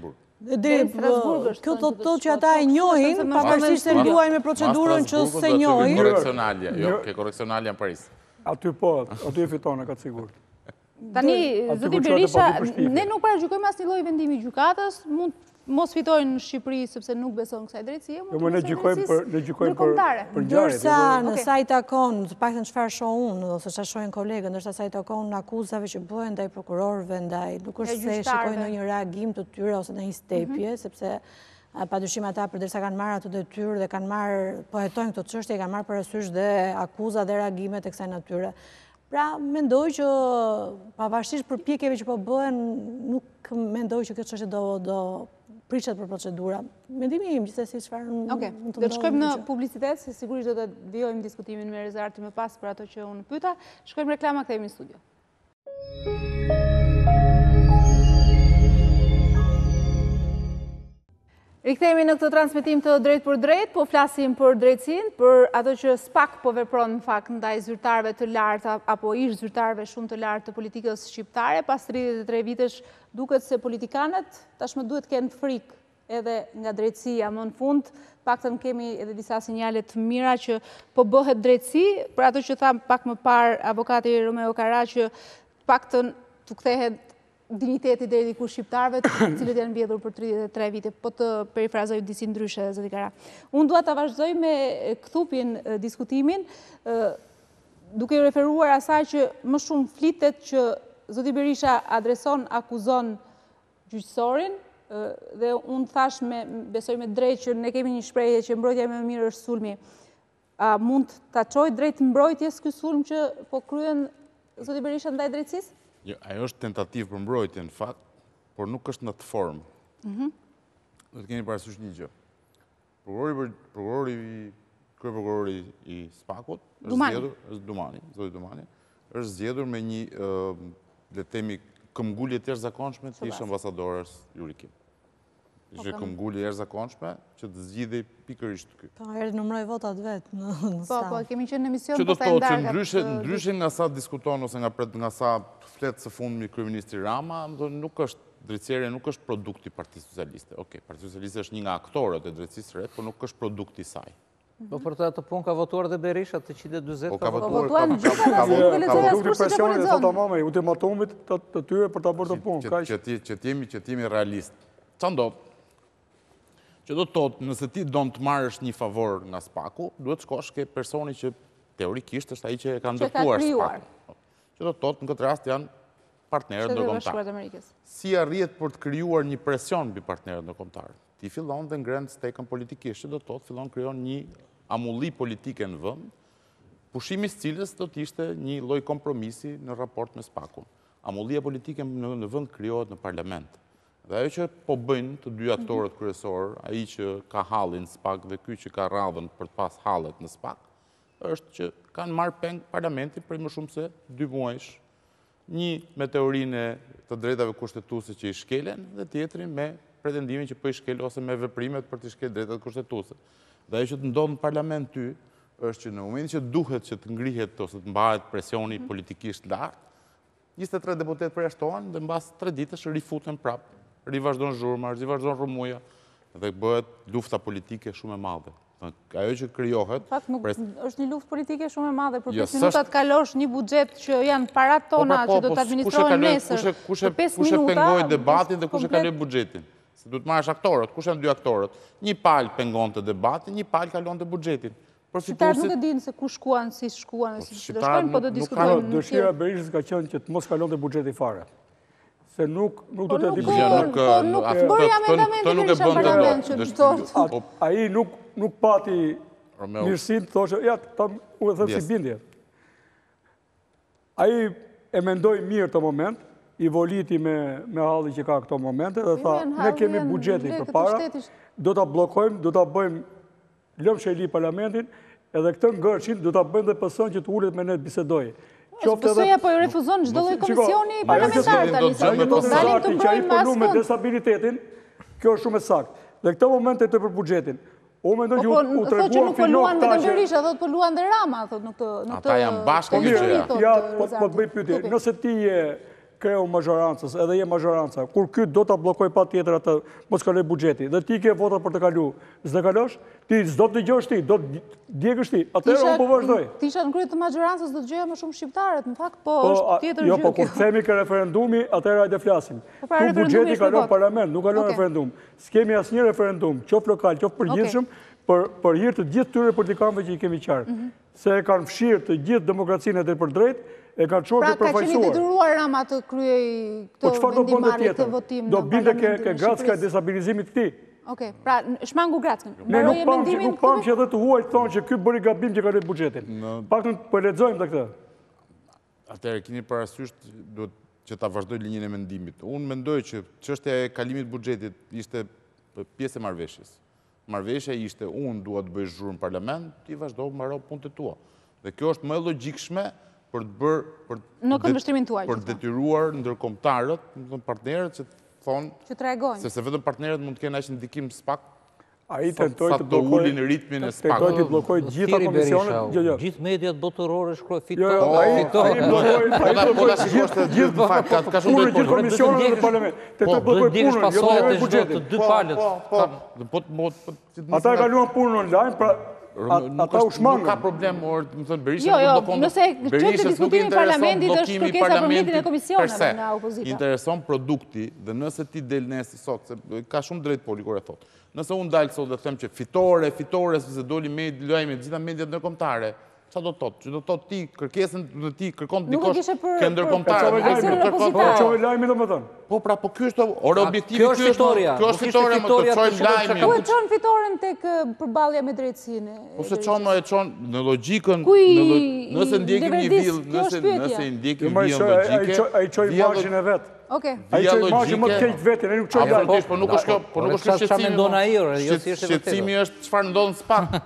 Kjo thotë që ata e njohin, pavarësisht se luajnë me procedurën që se njohin. Ke koreksionalja në Paris. Aty po, aty e fiton, ka të sigurt. Tani, zoti Berisha, ne nuk paragjykojmë asnjë lloj vendimi gjykatës, mund mos fitojnë në Shqipëri sepse nuk beson kësaj drejtësie, mund ne gjykojmë për ngjarjet. Ndërsa në sa i takon, të paktën çfarë shoh unë ose çfarë shohin kolegët, ndërsa sa i takon akuzave që bëhen ndaj prokurorëve, ndaj nuk është se shikojnë ndonjë reagim të tyre ose ndonjë stepje, sepse padyshim ata përderisa kanë marrë atë detyrë dhe kanë marrë, po hetojnë këto çështje, kanë marrë parasysh dhe akuzat dhe reagimet e kësaj natyre. Pra, mendoj që pavarësisht përpjekjeve që po bëhen, nuk mendoj që kjo çështje do prishet për procedura. Mendimi im gjithsesi çfarë mund të ndodhë. Do të shkojmë në publicitet, se sigurisht do të vijojmë diskutimin me Rezarti më pas për ato që unë pyeta. Shkojmë reklama, kthehemi në studio. Rikthehemi në këtë transmetim të drejt për drejt, po flasim për drejtësinë, për ato që SPAK po vepron në fakt ndaj zyrtarëve të lartë apo ish zyrtarëve shumë të lartë të politikës shqiptare. Pas 33 vitesh duket se politikanët tashmë duhet të kenë frikë edhe nga drejtësia më në fund. Paktën kemi edhe disa sinjale të mira që po bëhet drejtësi, për ato që tha pak më parë avokati Romeo Kara që paktën të kthehet digniteti deri diku shqiptarëve, të cilët janë mbjedhur për 33 vite, po të perifrazoj disi ndryshe, zoti Kara. Unë dua ta vazhdoj me kthupin diskutimin, duke u referuar asaj që më shumë flitet që zoti Berisha adreson, akuzon gjyqësorin, dhe unë thash besoj me drejt që ne kemi një shprehje që mbrojtja më e mirë është sulmi. A mund ta çojë drejt mbrojtjes ky sulm që po kryen zoti Berisha ndaj drejtësisë? Jo, ajo është tentativë për mbrojtje në fakt, por nuk është në të formë. Do të keni parasysh një gjë. Kryeprokurori i SPAK-ut është Dumani, është zgjedhur me një, le të themi, këmbgulje të jashtëzakonshme të ish ambasadorës Yuri Kim. Ishte këmbgulje e jashtëzakonshme që të zgjidhej pikërisht ky. Po, herë numëroi votat vet në stat. Po, kemi qenë në emision që do të thotë që ndryshe nga sa diskuton ose nga sa flet së fundmi kryeministri Rama, nuk është drejtësia, nuk është produkti Partisë Socialiste. Okej, Partia Socialiste është një nga aktorët e drejtësisë së re, por nuk është produkti i saj. Po për të punë ka votuar dhe Berisha të 140. Po ka votuar presionin e thotamame, ultimatumit të tyre për ta bërë të punë. Që të jemi realist. Ç'a ndodh? Që do të thotë, nëse ti don të marrësh një favor nga SPAK-u, duhet shkosh ke personi që teorikisht është ai që e ka ndërtuar SPAK-un. Që do të thotë, në këtë rast janë partnerët ndërkombëtar. Si arrihet për të krijuar një presion mbi partnerët ndërkombëtar? Ti fillon dhe ngren stekën politikisht, që do të thotë fillon krijon një amulli politike në vend, pushimi i cilës do të ishte një lloj kompromisi në raport me SPAK-un. Amullia politike në vend krijohet në parlament. Dhe ajo që po bëjnë të dy aktorët kryesor, ai që ka hallin SPAK dhe ky që ka radhën për të pas hallet në SPAK, është që kanë marrë peng parlamentin për më shumë se 2 muajsh. Një me teorinë të drejtave kushtetuese që i shkelen dhe tjetrin me pretendimin që po i shkel ose me veprimet për të shkel drejtat kushtetuese. Dhe ajo që të ndodh në parlament ty është që në momentin që duhet që të ngrihet ose të mbahet presioni politikisht lart, 23 deputet përjashtohen dhe mbas 3 ditësh rifuten prapë. Rivazhdon zhurma, rivazhdon rrëmuja dhe bëhet lufta politike shumë e madhe. Ajo që krijohet... Fakt, nuk është një luftë politike shumë e madhe, për 5 minuta të kalosh një buxhet që janë parat tona që do të administrohen nesër. Kush e pengoi debatin dhe kush e kaloi buxhetin? Se duhet marrësh aktorët, kush janë 2 aktorët? Një palë pengonte debatin, një palë kalonte buxhetin. Shqiptarët nuk e dinë se ku shkuan, si shkuan, si do shkojnë, po do diskutojnë. Dëshira e Berishës ka qenë që të mos kalonte buxheti fare. Se nuk do të di ai nuk pati mirësinë, thoshte, ja, u e them si bindje. Ai e mendoi mirë të moment, i voliti me halli që ka këto momente dhe tha, ne kemi buxhetin përpara, do ta bllokojmë, do ta bëjmë lëmë shejli parlamentin, edhe këtë ngërçin do ta bëjmë dhe person që të ulet me ne të bisedojë. Kësoja po refuzon çdo lloj komisioni parlamentar tani. Dalim të mbrojmë mas me destabilitetin, kjo është shumë e saktë. Dhe këtë momente të për buxhetin. Unë mendoj që u treguam që nuk po luan vetëm Berisha, thotë po luan dhe Rama, thotë në këtë. Ata janë bashkë në gjëra. Ja, po të bëj pyetje. Nëse ti je kreu mazhorancës, edhe je mazhoranca, kur ky do ta bllokoj patjetër atë, mos kaloj buxheti, dhe ti ke vota për të kalu, s'do kalosh, ti s'do të dëgjosh ti, do të djegësh ti. Atëherë unë po vazhdoj. Ti isha në krye të mazhorancës, do të dëgjoja më shumë shqiptarët, në fakt, po është tjetër gjë. Jo, po kur themi ke referendumi, atëherë hajde flasim. Ku buxheti kalon parlament, nuk kalon referendum. S'kemi asnjë referendum, qoftë lokal, qoftë përgjithshëm, për hir të gjithë tyre politikanëve që i kemi qartë. Se e kanë fshirë të gjithë demokracinë e drejtpërdrejtë, e kanë çuar të përfaqësuar. Pra, ka qenë detyruar Rama të kryej këtë vendimarrje, këtë votim. Do binte ke Gracka destabilizimit të tij. Okej, pra shmangu Grackën. Ne nuk pam që edhe të huaj thonë që ky bëri gabim që kaloi buxhetin. Paktën po lexojmë të këtë. Atëherë keni parasysh duhet që ta vazhdoj linjën e mendimit. Unë mendoj që çështja e kalimit buxhetit ishte pjesë e marrëveshjes. Marrëveshja ishte unë dua të bëj zhurmë në parlament, ti vazhdo mbaro punët e tua. Dhe kjo është më e logjikshme për të bërë në këndvështrimin tuaj. Për detyruar ndërkombëtarët, partnerët që thonë që tregojnë. Sepse vetëm partnerët mund të kenë aq ndikim SPAK. Ai tentoi të blokojë ulin ritmin e SPAK. Tentoi të blokojë gjitha komisionet. Gjithë mediat botërore shkruajnë fiton. Ai blokoi gjithë fakt ka shumë të komisionet në parlament. Tentoi të blokojë punën, jo të buxhetin. Dy palët. Ata kaluan punën online, pra ata u shmangën. Nuk ka problem, më thënë Berisha nuk blokon. Nëse çështë diskutimi i parlamentit është kërkesa për mbijetjen e komisioneve nga opozita. Intereson produkti dhe nëse ti del nesër sot, se ka shumë drejt poli kur e thot. Nëse unë dalë sot dhe them që fitore, sepse doli lajme gjitha mediat ndërkombëtare, sa do të thotë? Që do të thotë ti kërkesën në ti kërkon dikosh ke ndërkombëtar. Çoj lajmi domethënë. Po pra, po ky është ora objektivi, ky është fitoria. Kjo është fitoria, më të çojmë lajmin. Ku e çon fitoren tek përballja me drejtsinë? Po se çon në logjikën, nëse ndjekim një vill, nëse ndjekim vill logjike. Ai çoj imazhin e vet. Okej. Ai çoj imazhin më të keq vetin, ai nuk çoj lajm. Po nuk është kjo, po nuk është shqetësimi. Mendon ai, jo si është vërtet. Shqetësimi është çfarë ndodh në SPAK.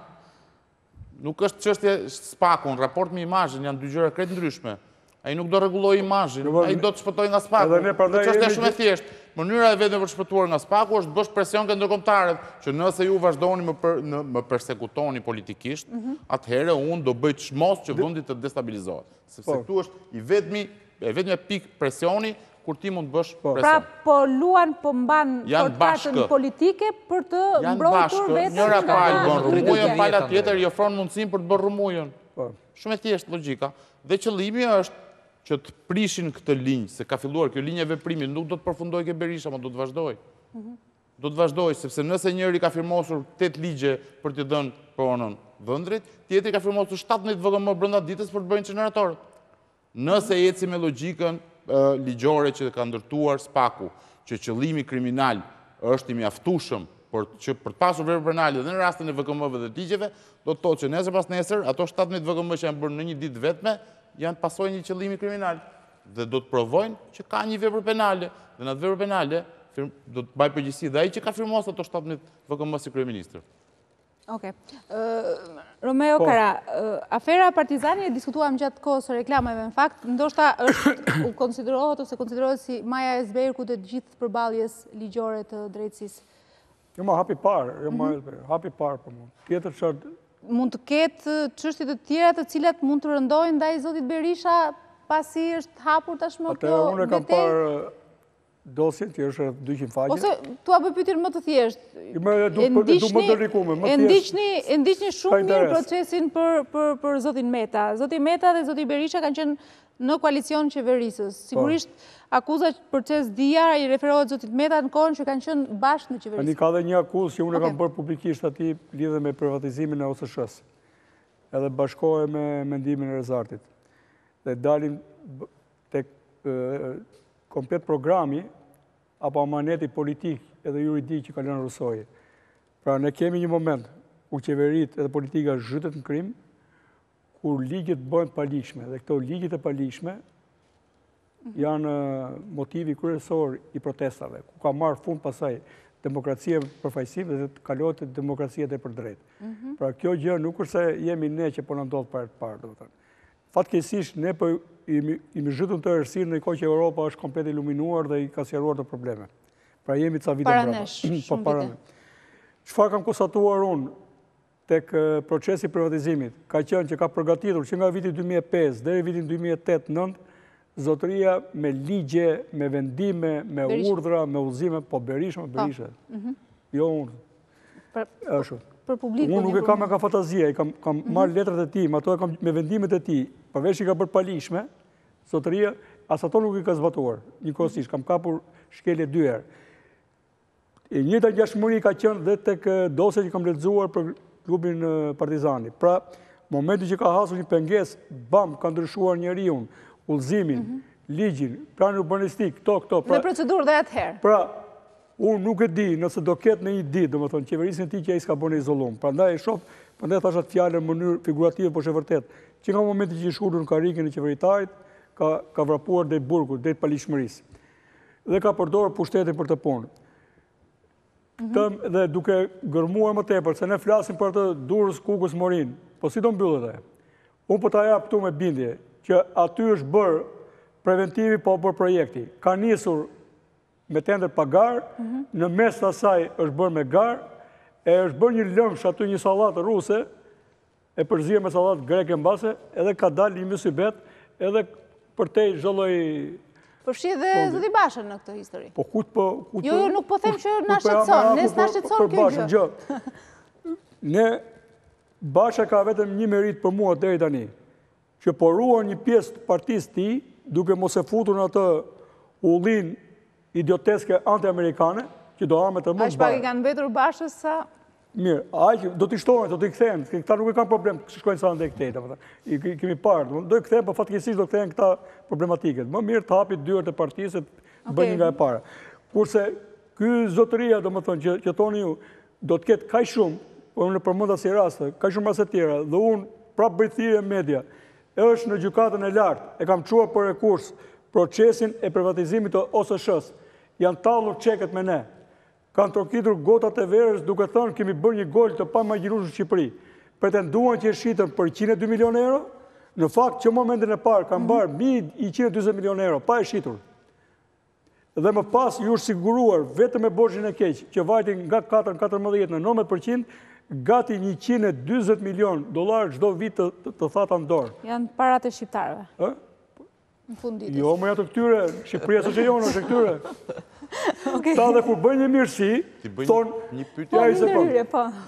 Nuk është çështje SPAK-u, në raport me imazhin janë dy gjëra krejt ndryshme. Ai nuk do rregullojë imazhin, ai do të shpëtojë nga SPAK-u. Çështja është shumë e thjeshtë. Mënyra e vetme për shpëtuar nga SPAK-u është bësh presion ke ndërkombëtarët, që nëse ju vazhdoni më persekutoni politikisht, atëherë unë do bëj çmos që vendi të destabilizohet. Sepse këtu është e vetmja pikë presioni kur ti mund të bësh presion. Pra po luan, po mban portatën politike për të mbrojtur vetëm. Njëra palë bën rrumujën, pala tjetër i ofron mundësinë për të bërë rrumujën. Shumë e thjeshtë logjika. Dhe qëllimi është që të prishin këtë linjë, se ka filluar kjo linjë e veprimit, nuk do të përfundojë ke Berisha, por do të vazhdojë. Do të vazhdojë, sepse nëse njëri ka firmosur 8 ligje për t'i dhënë pronën vendrit, tjetri ka firmosur 17 VGM brenda ditës për të bërë incineratorët. Nëse ecim me logjikën ligjore që ka ndërtuar SPAK-u, që qëllimi kriminal është i mjaftueshëm për të pasur vepër penale dhe në rastin e VGM-ve dhe ligjeve, do të thotë që nesër pas nesër ato 17 VGM që janë bërë në një ditë vetme janë pasojë një qëllimi kriminal dhe do të provojnë që ka një vepër penale dhe në atë vepër penale do të bëjë përgjegjësi dhe ai që ka firmosur ato 17 VGM si kryeministër. Okej. Romeo Kara, afera Partizani e diskutuam gjatë kohës së reklamave, në fakt, ndoshta u konsiderohet ose konsiderohet si maja e zberku të gjithë përballjes ligjore të drejtësisë. Jo, ma hapi parë, hapi parë për mua. Tjetër çfarë mund të ketë çështje të tjera të cilat mund të rëndojnë ndaj zotit Berisha pasi është hapur tashmë kjo. Atë unë kam parë dosjen që është 200 faqe. Ose tua bëj pyetjen më të thjeshtë. E ndiqni shumë mirë procesin për zotin Meta. Zoti Meta dhe zoti Berisha kanë qenë në koalicion qeverisës. Sigurisht akuza proces dia i referohet zotit Meta në kohën që kanë qenë bashkë në qeverisë. Tani ka dhe një akuzë që unë kam bërë publikisht atij lidhe me privatizimin e OSSH-s. Edhe bashkohe me mendimin e Rezartit. Dhe dalim tek komplet programi apo amaneti politik edhe juridik që ka lënë Rusoi. Pra ne kemi një moment ku qeverit edhe politika zhytet në krim, kur ligjet bëhen palishme, dhe këto ligjet e palishme janë motivi kryesor i protestave, ku ka marrë fund pasaj demokracia përfaqësime dhe të kalohet demokracia dhe për drejt. Pra kjo gjë nuk është se jemi ne që po na ndodh para të parë, domethënë. Fatkeqësisht, ne imi zhytur të errësirë në kohë që Europa është komplet iluminuar dhe i ka sqaruar të probleme. Pra jemi ca vite brenda. Shumë vite. Çfarë kam konstatuar unë tek procesi i privatizimit, ka qenë që ka përgatitur që nga viti 2005 deri vitin 2008-2009 zotëria me ligje, me vendime, me urdhra, me udhëzime, po Berisha. Jo unë. Për publikun. Unë nuk e kam me ka fantazia, kam marrë letrat e tij, ato e kam me vendimet e tij, përveç i ka bërë palishme, zotëria, as ato nuk i ka zbatuar. Njëkohësisht, kam kapur shkelje 2 herë. E njëjta ngjashmëri ka qenë dhe tek dosja që kam lexuar për klubin Partizani. Pra, momenti që ka hasur një pengesë, bam, ka ndryshuar njeriu, udhëzimin, ligjin, planin urbanistik, këto. Dhe procedurë dhe atëherë. Pra, unë nuk e di nëse do ketë në një ditë, domethënë qeverisin e tij që ai s'ka bën izolum. Prandaj e shoh, prandaj thash atë fjalën në mënyrë figurative, por është vërtet. Që nga momenti që shkurtur në karrikën e qeveritarit, ka vrapuar drejt burgut, drejt palishmërisë. Dhe ka përdorur pushtetin për të punë. Dhe duke gërmuar më tepër, se ne flasim për atë Durrës, Kukës, Morin, po si do mbyllet ajo? Unë po ta jap këtu me bindje që aty është bërë preventivi, po bërë projekti. Ka nisur me tender pagar, në mes të asaj është bërë me gar, e është bërë një lëmsh aty një sallatë ruse, e përzier me sallatë greke mbase, edhe ka dalë një mysybet, edhe përtej zholloj. Përfshi dhe zoti Bashën në këtë histori. Po Jo, nuk po them që na shqetëson, ne s'na shqetëson kjo gjë. Ne Basha ka vetëm një merit për mua deri tani, që poruar një pjesë të partisë tij, duke mos e futur në atë ullin idioteske anti-amerikane, që do amet të mos Aq pak i kanë mbetur Bashës sa... Mirë, do t'i shtohen, do t'i kthehen, këta nuk e kanë problem, shkojnë sa ndaj këtej, i kemi parë, do i kthehen, po fatkeqësisht do kthehen këta problematiket. Më mirë të hapit dyert e partisë, të bëjnë nga e para. Kurse ky zotëria, domethënë që thoni ju, do të ketë kaq shumë, po unë përmenda si raste, kaq shumë raste tjera, dhe unë prapë bëj thirrje media, është në gjykatën e lartë, e kam çuar për rekurs procesin e privatizimit të OSSH-s. Janë tallur çeket me ne. Kanë trokitur gotat e verës duke thënë kemi bërë një gol të pamagjinueshëm në Shqipëri. Pretenduan që e shitën për 102 milionë euro, në fakt që momentin e parë kanë mbarë 140 milionë euro, pa e shitur. Dhe më pas ju është siguruar vetëm me borxhin e keq, që vajtin nga 4-14 në 19%, gati $140 milion çdo vit të thata në dorë. Janë parat e shqiptarëve. Në fund ditës. Jo, më janë të këtyre, Shqipëria s'është e jonë, është e këtyre. Ta dhe kur bëjnë një mirësi, thonë... Po, ndërhyrje,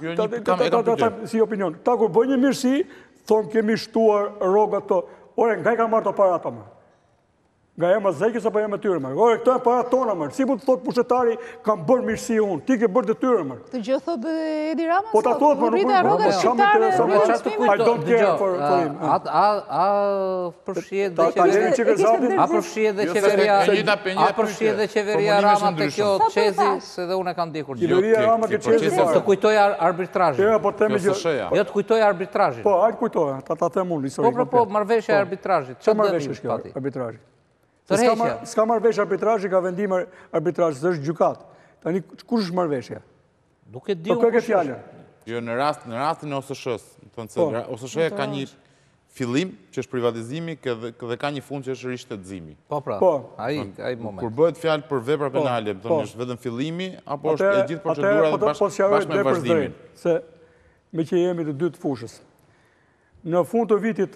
po. Si opinion. Ta kur bëjnë një mirësi, thonë kemi shtuar rogat të... Ore, nga i ka marrë të parata, më? Nga jema Zekës apo jema tyre, më? Ore, këto e parat tona, më? Si mund të thotë pushetari, kam bërë mirësi unë, ti ke bërë të tyre, më? Të gjë thotë Edi Rama? Po ta thotë, më rrita rogat shqiptare... I don't care for him. A përfshihet dhe qeveria Rama të kjo qezi, se dhe unë e kam dikur. Qeveria Rama të qezi. Të kujtoj arbitrajin. Jo të kujtoj arbitrajin. Po, hajtë kujtoj, ta them unë histori. Po, marrëveshja e arbitrajit. Që marrëveshja është kjo, arbitrajit? S'ka marrëveshja arbitrajit, ka vendim arbitrajit, së është gjukat. Tani, kush është marrëveshja? Nuk e di unë kush është. Jo, në rastin e OSSH-s, OSSH ka një fillim që është privatizimi dhe ka një fund që është rishtetëzimi. Po pra, ai moment. Kur bëhet fjalë për vepra penale, është vetëm fillimi, apo është e gjithë procedura dhe bashkë me vazhdimin? Se me që jemi të dytë fushës. Në fund të vitit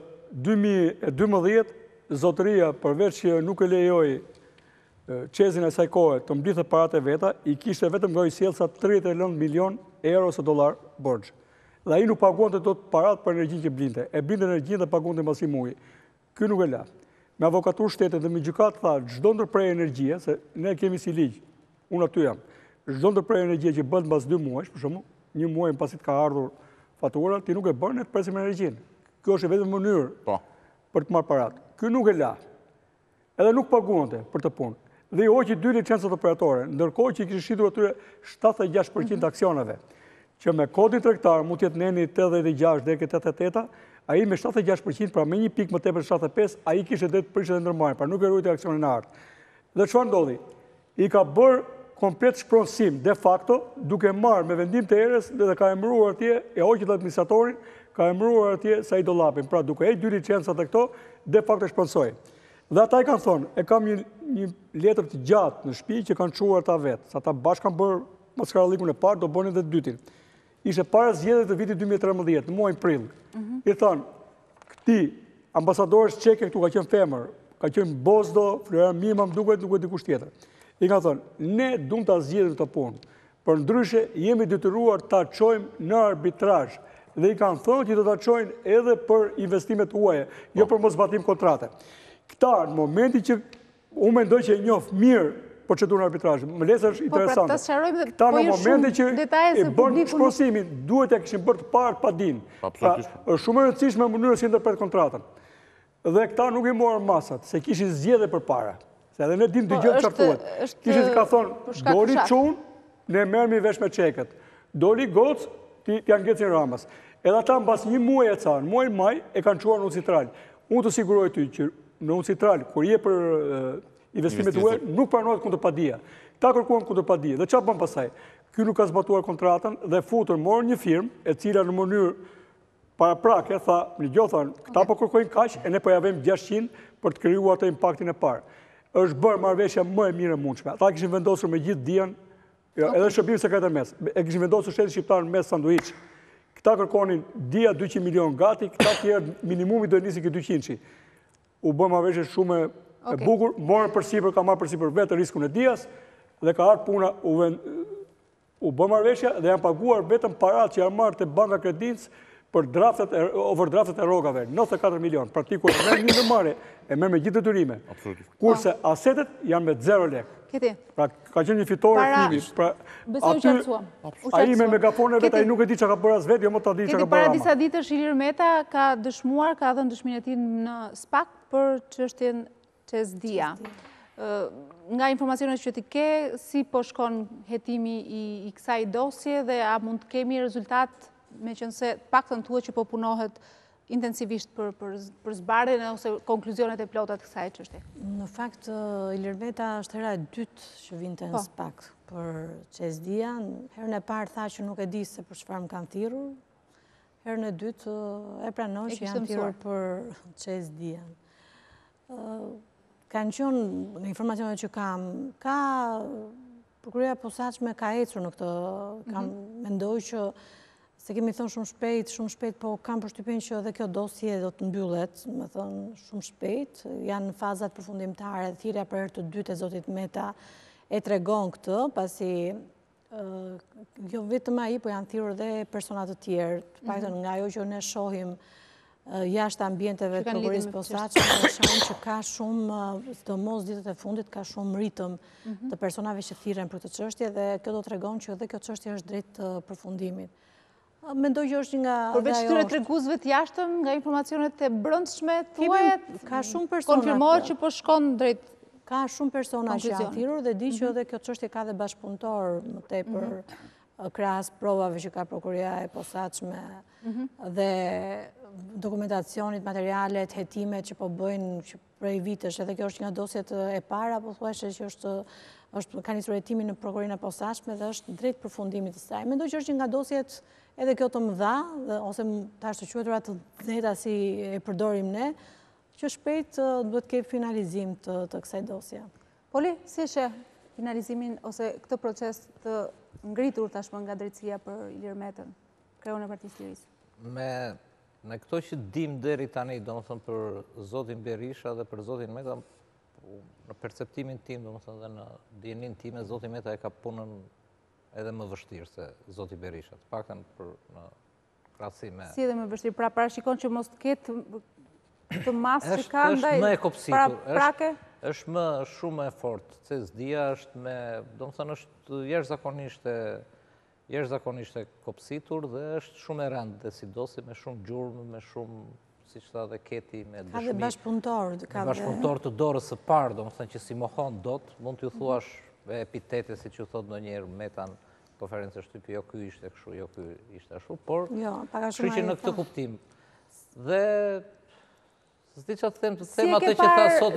2012, zotëria, përveç që nuk e lejoj qezin e saj kohë të mblidhte parat e veta, i kishte vetëm nga i sjellsa 39 milion euro ose dollar borxh. Dhe ai nuk paguante dot parat për energjinë që blinte. E blinte energjinë dhe paguante mbasi muji. Ky nuk e la. Me avokaturë shtetit dhe me gjykat tha, çdo ndërprerje energjie, se ne kemi si ligj, unë aty jam. Çdo ndërprerje energjie që bëhet mbas 2 muajsh, për shembull, 1 muaj pasi të ka ardhur fatura, ti nuk e bën, ne të presim energjinë. Kjo është vetëm mënyrë për të marrë parat. Ky nuk e la. Edhe nuk paguante për të punë. Dhe i hoqi 2 licencat operatore, ndërkohë që i kishte shitur atyre 76% aksioneve, që me kodin tregtar mund të jetë neni 86 deri ke 88, ai me 76%, pra me 1 pikë më tepër 75, ai kishte drejt të prishte ndërmarrje, pra nuk e ruajti aksionin e artë. Dhe çfarë ndodhi? I ka bërë komplet shpronësim de facto, duke marrë me vendim të erës dhe ka emëruar atje, e hoqit administratorin, ka emëruar atje Saido Lapin. Pra duke e dy licencat e këto, de facto shponsoj. Dhe ata i kanë thonë, e kam një letër të gjatë në shtëpi që kanë çuar ta vetë. Sa ta bashkë kanë bërë maskarallikun e parë, do bënin edhe të dytin. Ishte para zgjedhjeve të vitit 2013, në muajin prill. I thonë, këti ambasadorës çeke këtu ka qenë femër, ka qenë Bozdo, Florian Mima, më duket dikush tjetër. I ka thonë, ne duam ta zgjidhim këtë punë. Për ndryshe, jemi detyruar ta çojmë në arbitrazh. Dhe i kanë thonë që do ta çojnë edhe për investimet huaja, jo për mosbatim kontrate. Këta, në momenti që unë mendoj që e njoh mirë procedurën arbitrazh, më lesë është interesante. Këta në momenti që e bën shposimin, duhet ja kishin bërë të parë pa dinë. Është shumë e rëndësishme mënyra si ndërpret kontratën. Dhe këta nuk i morën masat, se kishin zgjedhje përpara. Se edhe ne dim dëgjojmë çfarë thuhet. Kishin ka thonë, doli çun, ne merremi vesh me çeket. Doli goc, t'ja ngecin Ramës. Edhe ata mbas një muaji e canë, muajin maj e kanë çuar në Ucitral. Unë të siguroj ty që në Ucitral, kur je për investimet huaja, nuk pranohet kundërpadia. Ta kërkuan kundërpadi. Dhe çfarë bën pastaj? Ky nuk ka zbatuar kontratën dhe futën morën një firmë e cila në mënyrë paraprake tha, në gjothan, këta po kërkojnë kaq e ne po ja vëmë 600 për të krijuar atë impaktin e parë. Është bërë marrëveshja më e mirë e mundshme. Ata kishin vendosur me gjithë dijen, edhe shërbim sekretar mes. E kishin vendosur shtetin shqiptar mes sanduiç. Këta kërkonin dia 200 milion gati, këta tjerë minimumi do nisi këtë 200. U bë marrëveshje shumë e bukur, morën përsipër, ka marrë përsipër vetë riskun e dias dhe ka ardhur puna u bë marrëveshja dhe janë paguar vetëm paratë që janë marrë te Banka Kreditës për overdraftet e rrogave, 94 milion. Praktiku e merr një ndërmarrje, e merr me gjithë detyrime. Kurse asetet janë me 0 lekë. Keti. Pra ka qenë një fitore fillimi. Besoj që qartësuam. Ai me megafone vetë ai nuk e di çka ka bërë as vetë, jo më ta di çka ka bërë. Para disa ditësh Ilir Meta ka dëshmuar, ka dhënë dëshminë e tij në SPAK për çështjen Çezdia. Nga informacionet që ti ke, si po shkon hetimi i kësaj dosje dhe a mund të kemi rezultat, me qënë se paktën thuhet që po punohet intensivisht për zbarjen ose konkluzionet e plota të kësaj çështje? Në fakt, Ilir Meta është hera e dytë që vinte në SPAK për Çezdia. Herën e parë tha që nuk e di se për çfarë më kanë thirrur. Herën e dytë e pranoi që janë thirrur për Çezdia. Kanë qenë në informacionet që kam, ka prokuroria e posaçme ka ecur në këtë, mendoj që se kemi thënë shumë shpejt, po kam përshtypjen që edhe kjo dosje do të mbyllet, më thënë shumë shpejt, janë në fazat përfundimtare, thirrja për herë të dytë e zotit Meta e tregon këtë, pasi jo vetëm ai, po janë thirrur edhe persona të tjerë, të paktën nga ajo që ne shohim jashtë ambienteve të prokurorisë posaçme, ne shohim që ka shumë, sidomos ditët e fundit, ka shumë ritëm të personave që thirren për këtë çështje dhe kjo do tregon që edhe kjo çështje është drejt përfundimit. Mendoj që është nga... Përveç këtyre treguesve të jashtëm, nga informacionet e brendshme tuaja, ka shumë persona... konfirmohet që po shkon drejt... Ka shumë persona që janë thirrur dhe di që edhe kjo çështje ka dhe bashkëpunëtor më tepër krahas provave që ka prokuroria e posaçme dhe dokumentacionit, materialet, hetimet që po bëjnë prej vitesh, edhe kjo është nga dosjet e para, po thuajse që ka nisur hetimi në prokurorinë e posaçme dhe është drejt përfundimit të saj. Mendoj që është nga dosjet edhe kjo të mëdha, ose tash të quhetura të dhëta si e përdorim ne, që shpejt duhet ketë finalizim të kësaj dosje. Poli, si e sheh finalizimin ose këtë proces të ngritur tashmë nga drejtësia për Ilir Metën, kreun e Partisë së Lirisë? Me këto që dim deri tani, domethënë për zotin Berisha dhe për zotin Meta, në perceptimin tim, domethënë dhe në dijenin time, zoti Meta e ka punën edhe më vështirë se zoti Berisha, të paktën në krahasim me... Si edhe më vështirë, pra parashikon që mos të ketë të masë që ka ndaj është më e kopsitur, prake? Është më shumë e fortë, Çezdia është me, domethënë është jashtëzakonisht e kopsitur dhe është shumë e rëndë dhe sidosi me shumë gjurmë, me shumë, siç tha dhe Keti, me dëshmi. Ka dhe bashkëpunëtor. Bashkëpunëtor të dorës së parë, domethënë që si mohon dot, mund t'ju thuash epitete, siç ju thot ndonjëherë Metan konferencë shtypi, jo ky ishte kështu, jo ky ishte ashtu, por pak a shumë që në këtë kuptim. Dhe S'di që të them atë që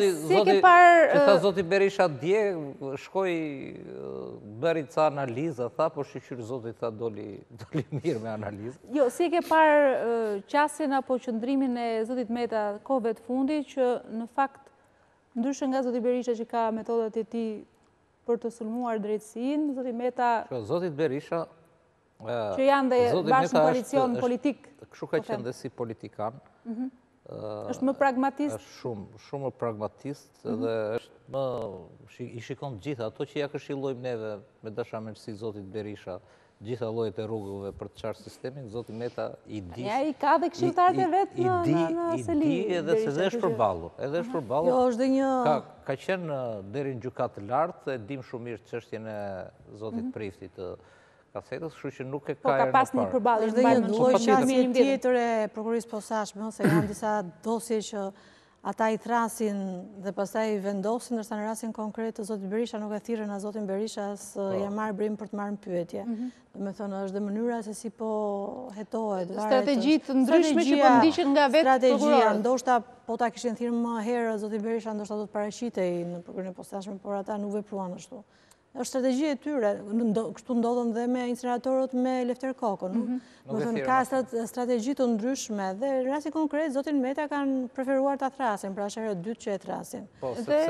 tha zoti Berisha dje, shkoj bëri ca analizë, tha, po shqyqyrë zoti tha doli mirë me analizë. Jo, si ke parë qasin apo qëndrimin e zotit Meta kohëve të fundi, që në fakt, ndryshë nga zoti Berisha që ka metodat e tij për të sulmuar drejtësinë, zoti Meta... Zotit Berisha... Që janë dhe bashkë në koalicion politik. Kështu ka qenë dhe si politikan. është më pragmatist? është shumë më pragmatist dhe është më i shikon gjitha ato që ja këshillojmë neve me dashamirësi zotit Berisha, gjitha llojet e rrugëve për të qartë sistemin, zoti Meta i di. Ja, i ka dhe këshilltarët e vet në Seli. I di edhe se dhe është përballur. Edhe është përballur. Jo, është dhe një... Ka qenë deri në gjykatë të lartë, e dim shumë mirë çështjen e zotit Priftit të kasetës, kështu që nuk e ka erë në parë. Po ka pas një përballje. Është dhe një lloj qasje tjetër e prokurorisë posaçme, se janë disa dosje që ata i thrasin dhe pastaj i vendosin, ndërsa në rastin konkret të zotit Berisha nuk e thirrën as zotin Berisha as ja marr brim për të marrë në pyetje. Domethënë është dhe mënyra se si po hetohet. Strategji të ndryshme që po ndiqen nga vetë prokurorët. Ndoshta po ta kishin thirrë më herë zotin Berisha, ndoshta do të paraqitej në prokurorinë posaçme, por ata nuk vepruan ashtu. Është strategji e tyre, kështu ndodhen dhe me incineratorët me Lefter Kokën. Ka strategji të ndryshme dhe në rastin konkret zotin Meta kanë preferuar ta thrasin, pra është herë e dytë që e thrasin. Po,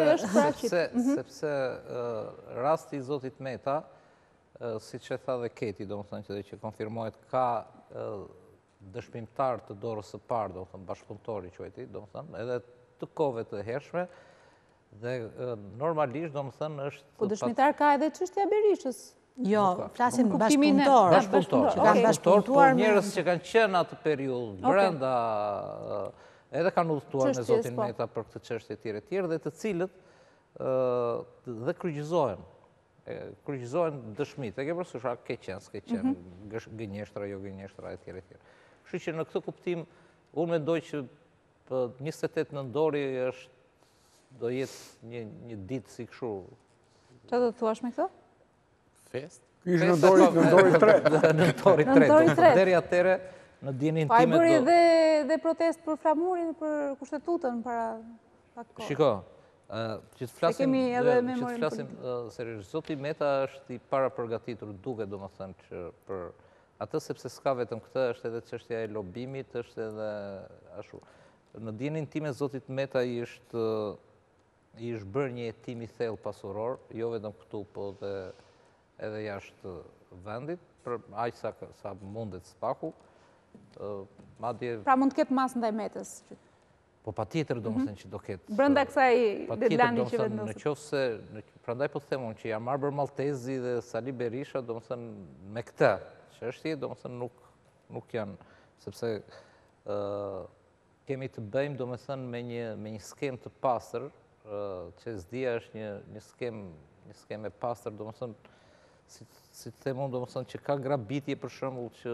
sepse rasti i zotit Meta, siç e tha dhe Keti, domethënë që konfirmohet, ka dëshmimtar të dorës së parë, domethënë bashkëpunëtori quajti, domethënë edhe të kohëve të hershme. Dhe normalisht, do më thënë, është... Po dëshmitar ka edhe çështja Berishës? Jo, flasim bashkëpunëtor. Bashkëpunëtor, po njerëz që kanë qenë atë periudhë brenda, edhe kanë udhëtuar me zotin Meta për këtë çështje tjerë, dhe të cilët dhe kryqëzohen. Kryqëzohen dëshmit. E ke përsysh, ke qenë, gënjeshtra, jo gënjeshtra, e tjerë. Kështu që në këtë kuptim, unë mendoj që 28 nëntori është do jetë një ditë si këshu. Që do të thuash me këto? Fest? Kështë nëndori tretë. Nëndori tretë. Deri atere në dinin time... Pa i bëri dhe protest për flamurin, për kushtetutën, para pak kohë. Shiko, që të flasim seriosisht, zoti Meta është i para përgatitur duke, do më thënë, që për atë sepse s'ka vetëm këtë, është edhe çështja e lobimit, është edhe ashtu. Në dinin time, zotit Meta i është bërë një hetim i thellë pasuror, jo vetëm këtu, po edhe jashtë vendit, për aq sa mundet spaku. Pra mund të ketë masë ndaj Metës? Po patjetër do më thënë që do ketë. Brenda kësaj deadline që vendoset. Në qoftë se, prandaj po themon që janë marrë bër Maltezi dhe Sali Berisha, do më thënë me këtë çështje, do më thënë nuk janë, sepse kemi të bëjmë, do më thënë, me një skem të pastër, që zdia është një skem e pastër, do më thënë, si të themon, do më thënë, që ka grabitje për shembull që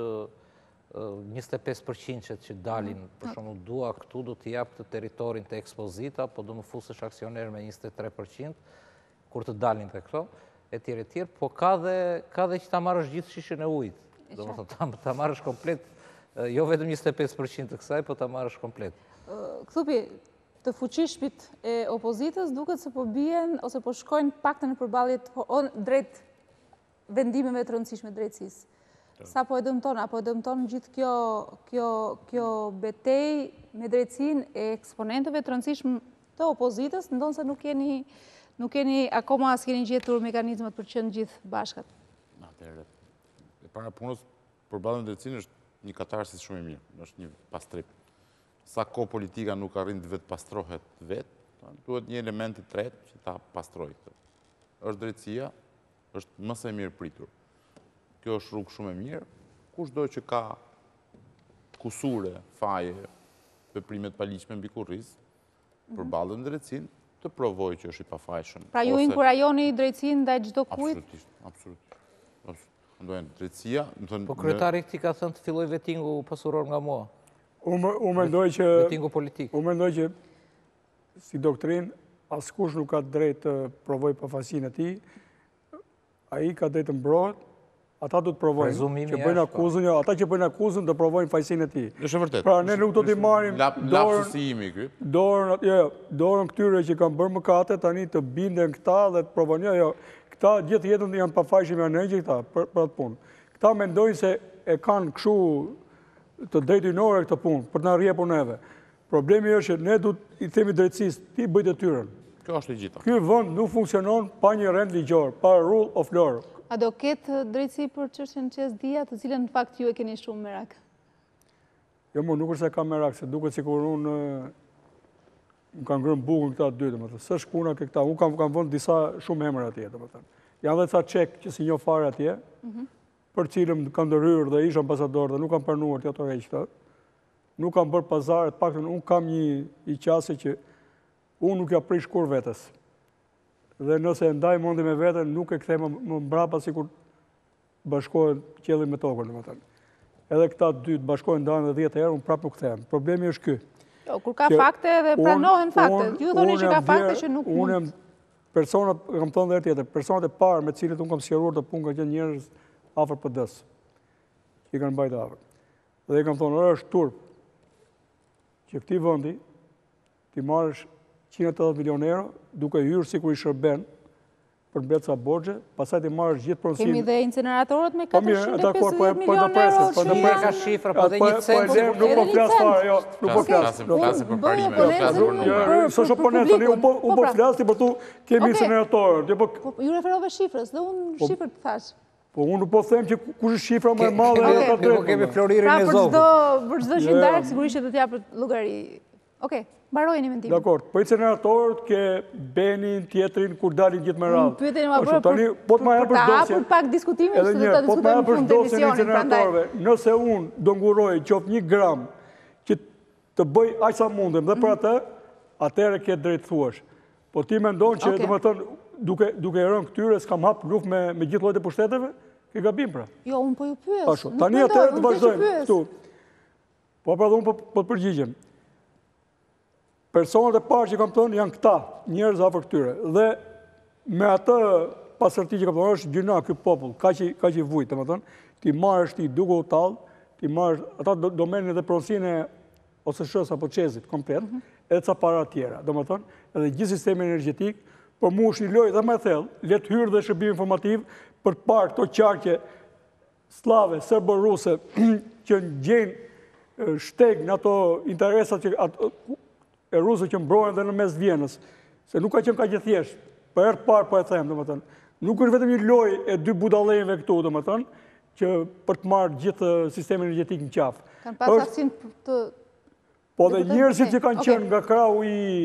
25% që dalin, për shembull, dua këtu do të jap të territorin të Ekspozita, po do më fusësh aksioner me 23%, kur të dalin të këto, e tjerë, po ka dhe që ta marrësh gjithë shishën e ujit, do më thënë, ta marrësh komplet, jo vetëm 25% të kësaj, po ta marrësh komplet. Këthupi, të fuqishmit e opozitës duket se po bien ose po shkojnë paktën në përballjet drejt vendimeve të rëndësishme drejtësisë. Sa po e dëmton, apo e dëmton gjithë kjo betejë me drejtësinë e eksponentëve të rëndësishëm të opozitës, ndonë se nuk keni akoma as keni gjetur mekanizmat për qenë gjithë bashkat. Atëherë, e para punës, përballja me drejtësinë është një katarsis shumë i mirë, është një pastrip. Sa ko politika nuk arrin të vetë pastrohet vetë, duhet një element i tretë që ta pastroj këtë. Është drejtësia, është më së mirë pritur. Kjo është rrugë shumë e mirë, kushdo që ka kusure, faje, veprime të paligjshme mbi kurriz, përballën me drejtësinë, të provojë që është i pafajshëm. Pra ju inkurajoni drejtësinë ndaj çdo kujt? Absolutisht. Ndojnë drejtësia... Po kryetari këtij ka thënë të filloj vetingu pasuror nga mua. Unë mendoj që si doktrin, askush nuk ka drejt të provoj pafajësinë e tij, ai ka drejt të mbrohet, ata do të provojnë, që bëjnë akuzën, ata që bëjnë akuzën do provojnë fajsinë e tij. Është vërtet. Pra ne nuk do t'i marrim dorën këtyre që kanë bërë mëkate, tani të binden këta dhe të provojnë, jo, këta gjithë jetën janë pafajshëm janë nëngjë këta për atë punë. Këta mendojnë se e kanë kështu të drejtinore këtë punë për të na rrjepur neve. Problemi është që ne duhet i themi drejtësisë, ti bëj detyrën. Kjo është e gjitha. Ky vend nuk funksionon pa një rend ligjor, pa rule of law. A do ketë drejtësi për çështjen e Dia, të cilën në fakt ju e keni shumë merak? Jo, nuk është se kam merak, se duket sikur unë më kanë ngrënë bukën këta dy, domethënë. S'është puna ke këta. Unë kam vënë disa shumë emra atje, domethënë. Janë dhe ca çek që si njoh fare atje, për cilën kanë ndërhyrë dhe ishë ambasador dhe nuk kanë pranuar të ato heqta. Nuk kanë bërë pazar, të paktën unë kam një qasje që unë nuk ja prish kur vetes. Dhe nëse ndaj mundi me veten, nuk e kthej më mbrapa sikur bashkohen qielli me tokën, domethënë. Edhe këta dy të bashkohen ndajnë 10 herë, unë prapë nuk kthehem. Problemi është ky. Jo, kur ka fakte dhe pranohen fakte. Ju thoni që ka fakte që nuk mund. Unë personat, kam thënë edhe tjetër, personat e parë me cilët unë kam sqaruar të punë kanë qenë njerëz afër PD-s, që i kanë mbajtur afër. Dhe i kam thonë, është turp që këtij vendi ti marrësh 180 milion euro, duke hyrë sikur i shërben për mbet sa borxhe, pastaj ti marrësh gjithë pronësinë. Kemi dhe incineratorët me 450 milion euro. Po do presë ka shifra, po dhe një cent. Nuk po flas fare, jo, nuk po flas. Flasim për parime. S'është oponencë, unë po flas ti për tu kemi incineratorë. Ju referove shifrës, dhe unë shifrët thash. Po unë nuk po them që kush është shifra më e madhe e ka drejtë. Po kemi floririn e zogut. Për çdo qindarë sigurisht që do t'japet llogari. Okej, mbarojeni mendimin. Dakor, po incineratorët ke Benin, tjetrin kur dalin gjithë me radhë. Pyetjen e ma bërë për ta hapur pak diskutimin, se do ta diskutojmë në fund të emisionit, prandaj. Nëse unë do nguroj qoftë 1 gram që të bëj aq sa mundem dhe për atë, atëherë ke drejt thuash. Po ti mendon që domethënë duke rënë këtyre s'kam hap luftë me gjithë llojet e pushteteve? Ke gabim pra. Jo, unë po ju pyes. Tani atëherë të vazhdojmë këtu. Po pra unë po të përgjigjem. Personat e parë që kam thënë janë këta, njerëz afër këtyre. Dhe me atë pasërti që kam thënë është gjëna ky popull, kaq i vujt, domethënë, ti marrësh ti duke u tall, ti marrësh ata do merrin edhe pronësinë ose SHS apo çezit komplet, edhe ca para tjera, domethënë, edhe gjithë sistemi energjetik, por mu është një lojë dhe më e thellë, le të hyrë dhe shërbim informativ për të parë këto qarqe slave, serbo-ruse që gjejnë shteg në ato interesat që e rusë që mbrohen dhe në mes Vjenës, se nuk ka qenë kaq thjesht, për herë të parë po e them, domethënë. Nuk është vetëm një lojë e dy budallëve këtu, domethënë, që për të marrë gjithë sistemin energjetik në qafë. Kanë pas aksin të po dhe njerëzit që kanë qenë nga krahu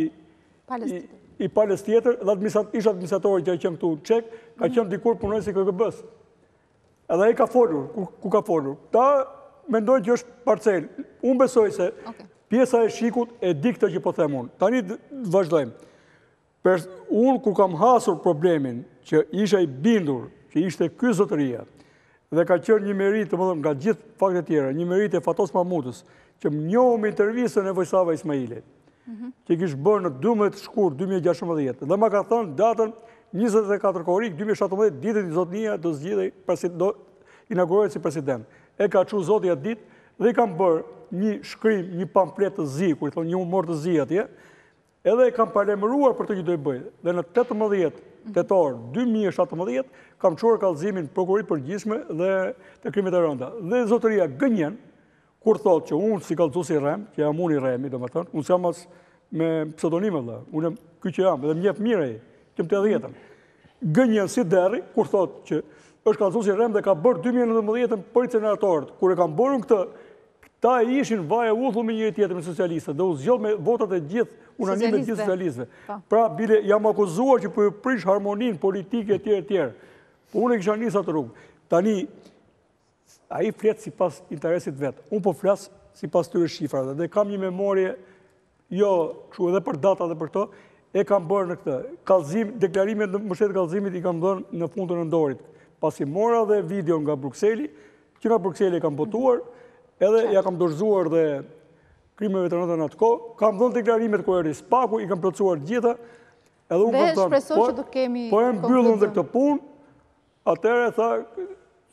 i palës tjetër, dhe ish administratori që ka qenë këtu në Çek, ka qenë dikur punonjës i KGB-s. Edhe ai ka folur, ku ka folur. Ta mendojnë që është parcel. Unë besoj se pjesa e shikut e di këtë që po them unë. Tani vazhdojmë. Unë kur kam hasur problemin që isha i bindur, që ishte ky zotëria, dhe ka qenë një meritë, domethënë nga gjithë faktet e tjera, një meritë e Fatos Mahmutës, që më njohu me intervistën e Vojsava Ismailit, që kishte bërë në 12 shkurt 2016, dhe ma ka thënë datën 24 korrik 2017, ditën i zotënia do zgjidhej do inaugurohet si president. E ka çu zoti atë ditë dhe i kam bërë një shkrim, një pamflet të zi, kur i thonë një humor të zi atje, edhe kam parlemëruar për të që do i bëj. Dhe në 18 tetor 2017 kam çuar kallëzimin prokurorit përgjithshme dhe të krimit të rënda. Dhe zotëria gënjen kur thotë që unë si kallëzuesi Rem, që jam unë i Remi, domethënë, unë jam as me pseudonim valla, unë ky që jam, dhe më njeh mirë ai, që më 80-ën. Gënjen si derri kur thotë që është kallëzuesi Rem dhe ka bërë 2019 për incineratorët. Kur e kam bërë këtë, ta ishin vaje udhëll me njëri tjetër me socialistët dhe u zgjodh me votat e gjithë unanime të gjithë socialistëve. Pra bile jam akuzuar që po prish harmoninë politike etj. Po unë kisha nisur atë rrugë. Tani ai flet sipas interesit vet. Unë po flas sipas këtyre shifrave dhe kam një memorie jo kështu edhe për data dhe për këto, e kam bërë në këtë. Kallëzim, deklarimet në mbështetje të kallëzimit i kam dhënë në fundin e ndorit. Pasi mora dhe video nga Brukseli, që nga Brukseli kam votuar, edhe ja kam dorëzuar dhe krimeve të rënda në atë kohë, kam dhënë deklarimet ku erdhi Spaku, i kam plotësuar gjitha, edhe unë kam thënë, po e mbyllën dhe këtë punë, atëherë tha,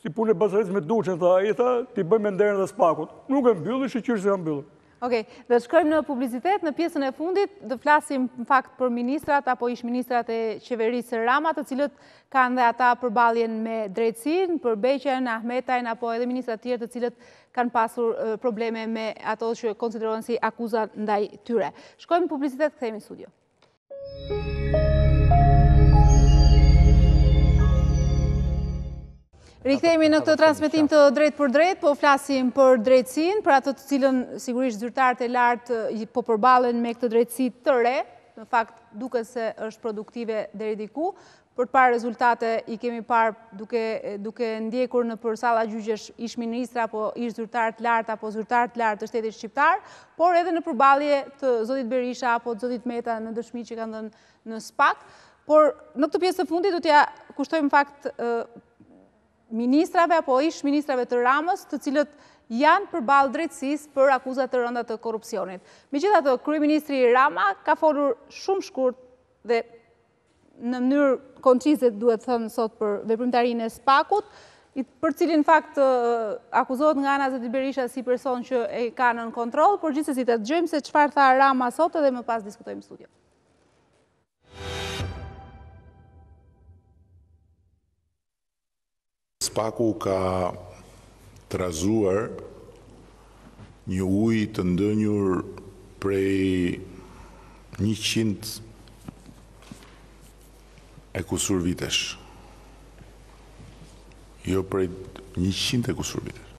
si punë e Basaris me Duqen, ti bëjmë nderën dhe Spakut. Nuk e mbyllë, shqyqyrë se e mbyllë. Okej, dhe shkojmë në publicitet, në pjesën e fundit, dhe flasim në fakt për ministrat apo ish ministrat e qeverisë Rama, të cilët kanë dhe ata përbaljen me drejtësin, për Beqen, Ahmetajn, apo edhe ministrat tjerë të cilët kanë pasur probleme me ato që konsiderohen si akuza ndaj tyre. Shkojmë në publicitet, kthehemi në studio. Rikthehemi në këtë transmetim të drejt për drejt, po flasim për drejtësin, për ato të cilën sigurisht zyrtarët e lartë po përballen me këtë drejtësi të re, në fakt duke se është produktive deri diku. Për të parë rezultate i kemi parë duke ndjekur në për salla gjyqesh ish ministra, apo ish zyrtarët lartë, apo zyrtarët lartë të shtetit shqiptar, por edhe në përbalje të zotit Berisha apo të zotit Meta në dëshmi që kanë dhënë në SPAK. Por në këtë pjesë të fundit do t'ja kushtojmë fakt ministrave apo ish ministrave të Ramës, të cilët janë përballë drejtësisë për akuzat të rënda të korrupsionit. Megjithatë, kryeministri Rama ka folur shumë shkurt dhe në mënyrë koncize, duhet thënë sot, për veprimtarinë e SPAK-ut, për cilin fakt akuzohet nga ana e zotit Berisha si person që e ka nën kontroll, por gjithsesi të dëgjojmë se çfarë tha Rama sot dhe më pas diskutojmë në studio. SPAK-u ka trazuar një ujë të ndënjur prej 100 e kusur vitesh. Jo prej 100 e kusur vitesh.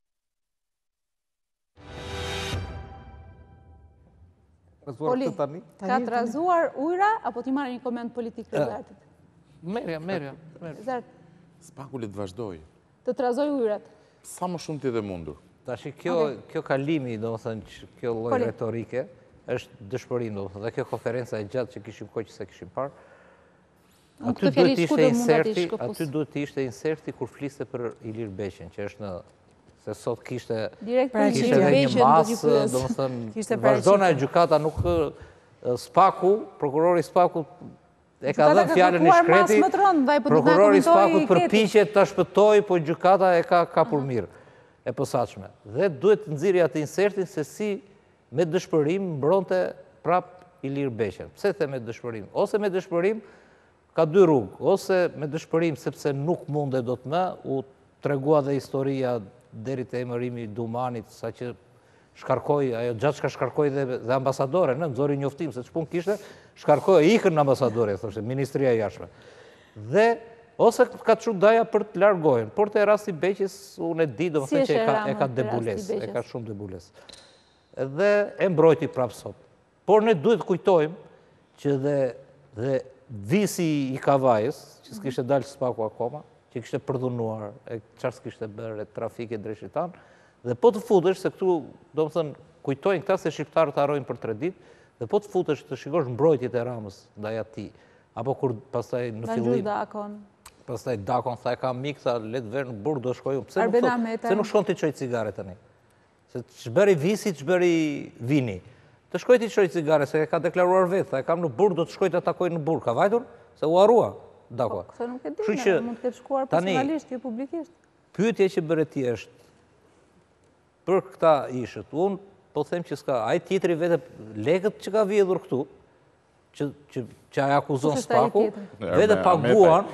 Poli, ka trazuar ujra, apo ti marrë një koment politik të Zartit? Merja. Zart, SPAK-u le të vazhdoj. të trazoj ujrat. Sa më shumë ti dhe mundur. Tashi kjo kalimi, do më thënë, kjo lloj retorike, është dëshpërim, do më thënë, dhe kjo konferenca e gjatë që kishim kohë që se kishim parë, aty duhet të ishte inserti kur fliste për Ilir Beqen, që është në, se sot kishte dhe një masë, do më thënë, vazhdona e gjykata nuk SPAK-u, prokurori SPAK-u e ka dhënë fjalën e shkreti, prokurori SPAK-ut përpiqet ta shpëtoj, po gjykata e ka për mirë, e posaçme. Dhe duhet të nxirri atë insertin se si me dëshpërim mbronte prap Ilir Beqen. Pse the me dëshpërim? Ose me dëshpërim ka dy rrugë, ose me dëshpërim sepse nuk mundet dot më, u tregua dhe historia deri te emërimi i Dumanit, saqë shkarkoi, ajo gjatë shka shkarkoi dhe ambasadore, në nxori njoftim se ç'pun kishte, shkarkoi ikën në ambasadore, thoshte, Ministria e Jashtme. Dhe ose ka çu daja për të largohen, por te rasti Beqës unë e di domethënë që e ka debules, e ka shumë debules. Dhe e mbrojti prapë sot. Por ne duhet kujtojmë që dhe visi i Kavajës, që s'kishte dalë SPAK-u akoma, që kishte përdhunuar, çfarë s'kishte bërë trafike drejtshitan, dhe po të futesh, se këtu, do më thënë, kujtojnë këta se shqiptarët harrojnë për 3 ditë, dhe po të futesh të shikosh mbrojtjet e Ramës ndaj atij, apo kur pastaj në fillim, pastaj Dakon tha e ka mik, tha le të ver në burg do shkoj unë. Pse nuk shkon ti çoj cigare tani? Se ç'bëri visi, ç'bëri vini. Të shkoj ti çoj cigare se e ka deklaruar vetë, tha e kam në burg, do të shkoj të takoj në burg. Ka vajtur se u harrua Dako. Po, nuk e di, mund të ketë shkuar personalisht, jo publikisht. Pyetja që bëre ti është për këta ishët, unë po them që s'ka, ai tjetri vete lekët që ka vjedhur këtu, që ai akuzon SPAK-u, vete paguan,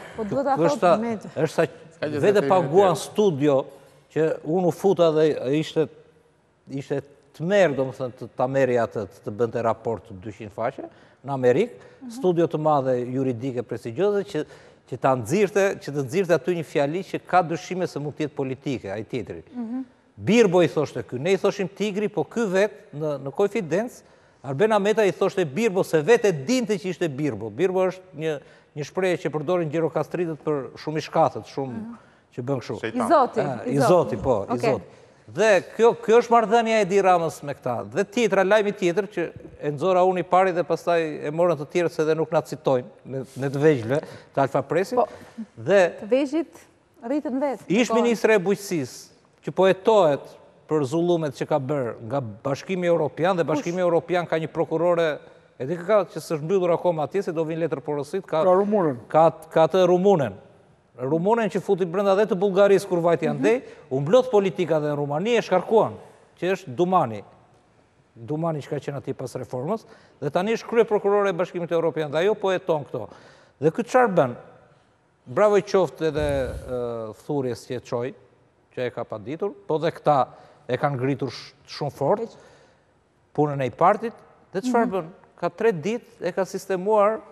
vete paguan studio, që unë u futa dhe ishte të merë, do më thënë, të merë atë të bënte raport 200 faqe, në Amerikë, studio të madhe juridike prestigjioze, që të nxirte aty një fjali që ka dyshime se mund tjetë politike, ai tjetri. Birbo i thoshte ky, ne i thoshim Tigri, po ky vetë në konfidencë, Arben Ahmeta i thoshte Birbo, se vetë e dinte që ishte Birbo. Birbo është një shprehje që përdorin gjirokastritët për shumë i shkatët, shumë që bën kështu. I Zoti, po, i Zoti. Dhe kjo është marrëdhënia e Edi Ramës me këta. Dhe tjetra, lajmi tjetër, që e nxora unë i pari dhe pastaj e morën të tjerët se dhe nuk na citojnë, në të vegjëlve, të Alfa Presit. Dhe të vegjit rritën vetë. Ish ministre e bujqësisë, që po hetohet për zullumet që ka bërë nga Bashkimi Evropian, dhe Bashkimi Evropian ka një prokurore, e di ka që s'është mbyllur akoma atje, se do vinë letër porosit, ka të Rumunen. Rumunen që futi brenda dhe të Bullgarisë kur vajti andej, u mblodh politika dhe në Rumani e shkarkuan, që është Dumani. Dumani që ka qenë ati pas reformës, dhe tani është krye prokurore e Bashkimit Evropian, dhe ajo po jeton këto. Dhe këtë çfarë bën? Bravo i qoftë edhe thurjes që e çoj, që e ka paditur, po dhe këta e kanë ngritur shumë fort, punën e i partit, dhe çfarë bën? Ka 3 ditë e ka sistemuar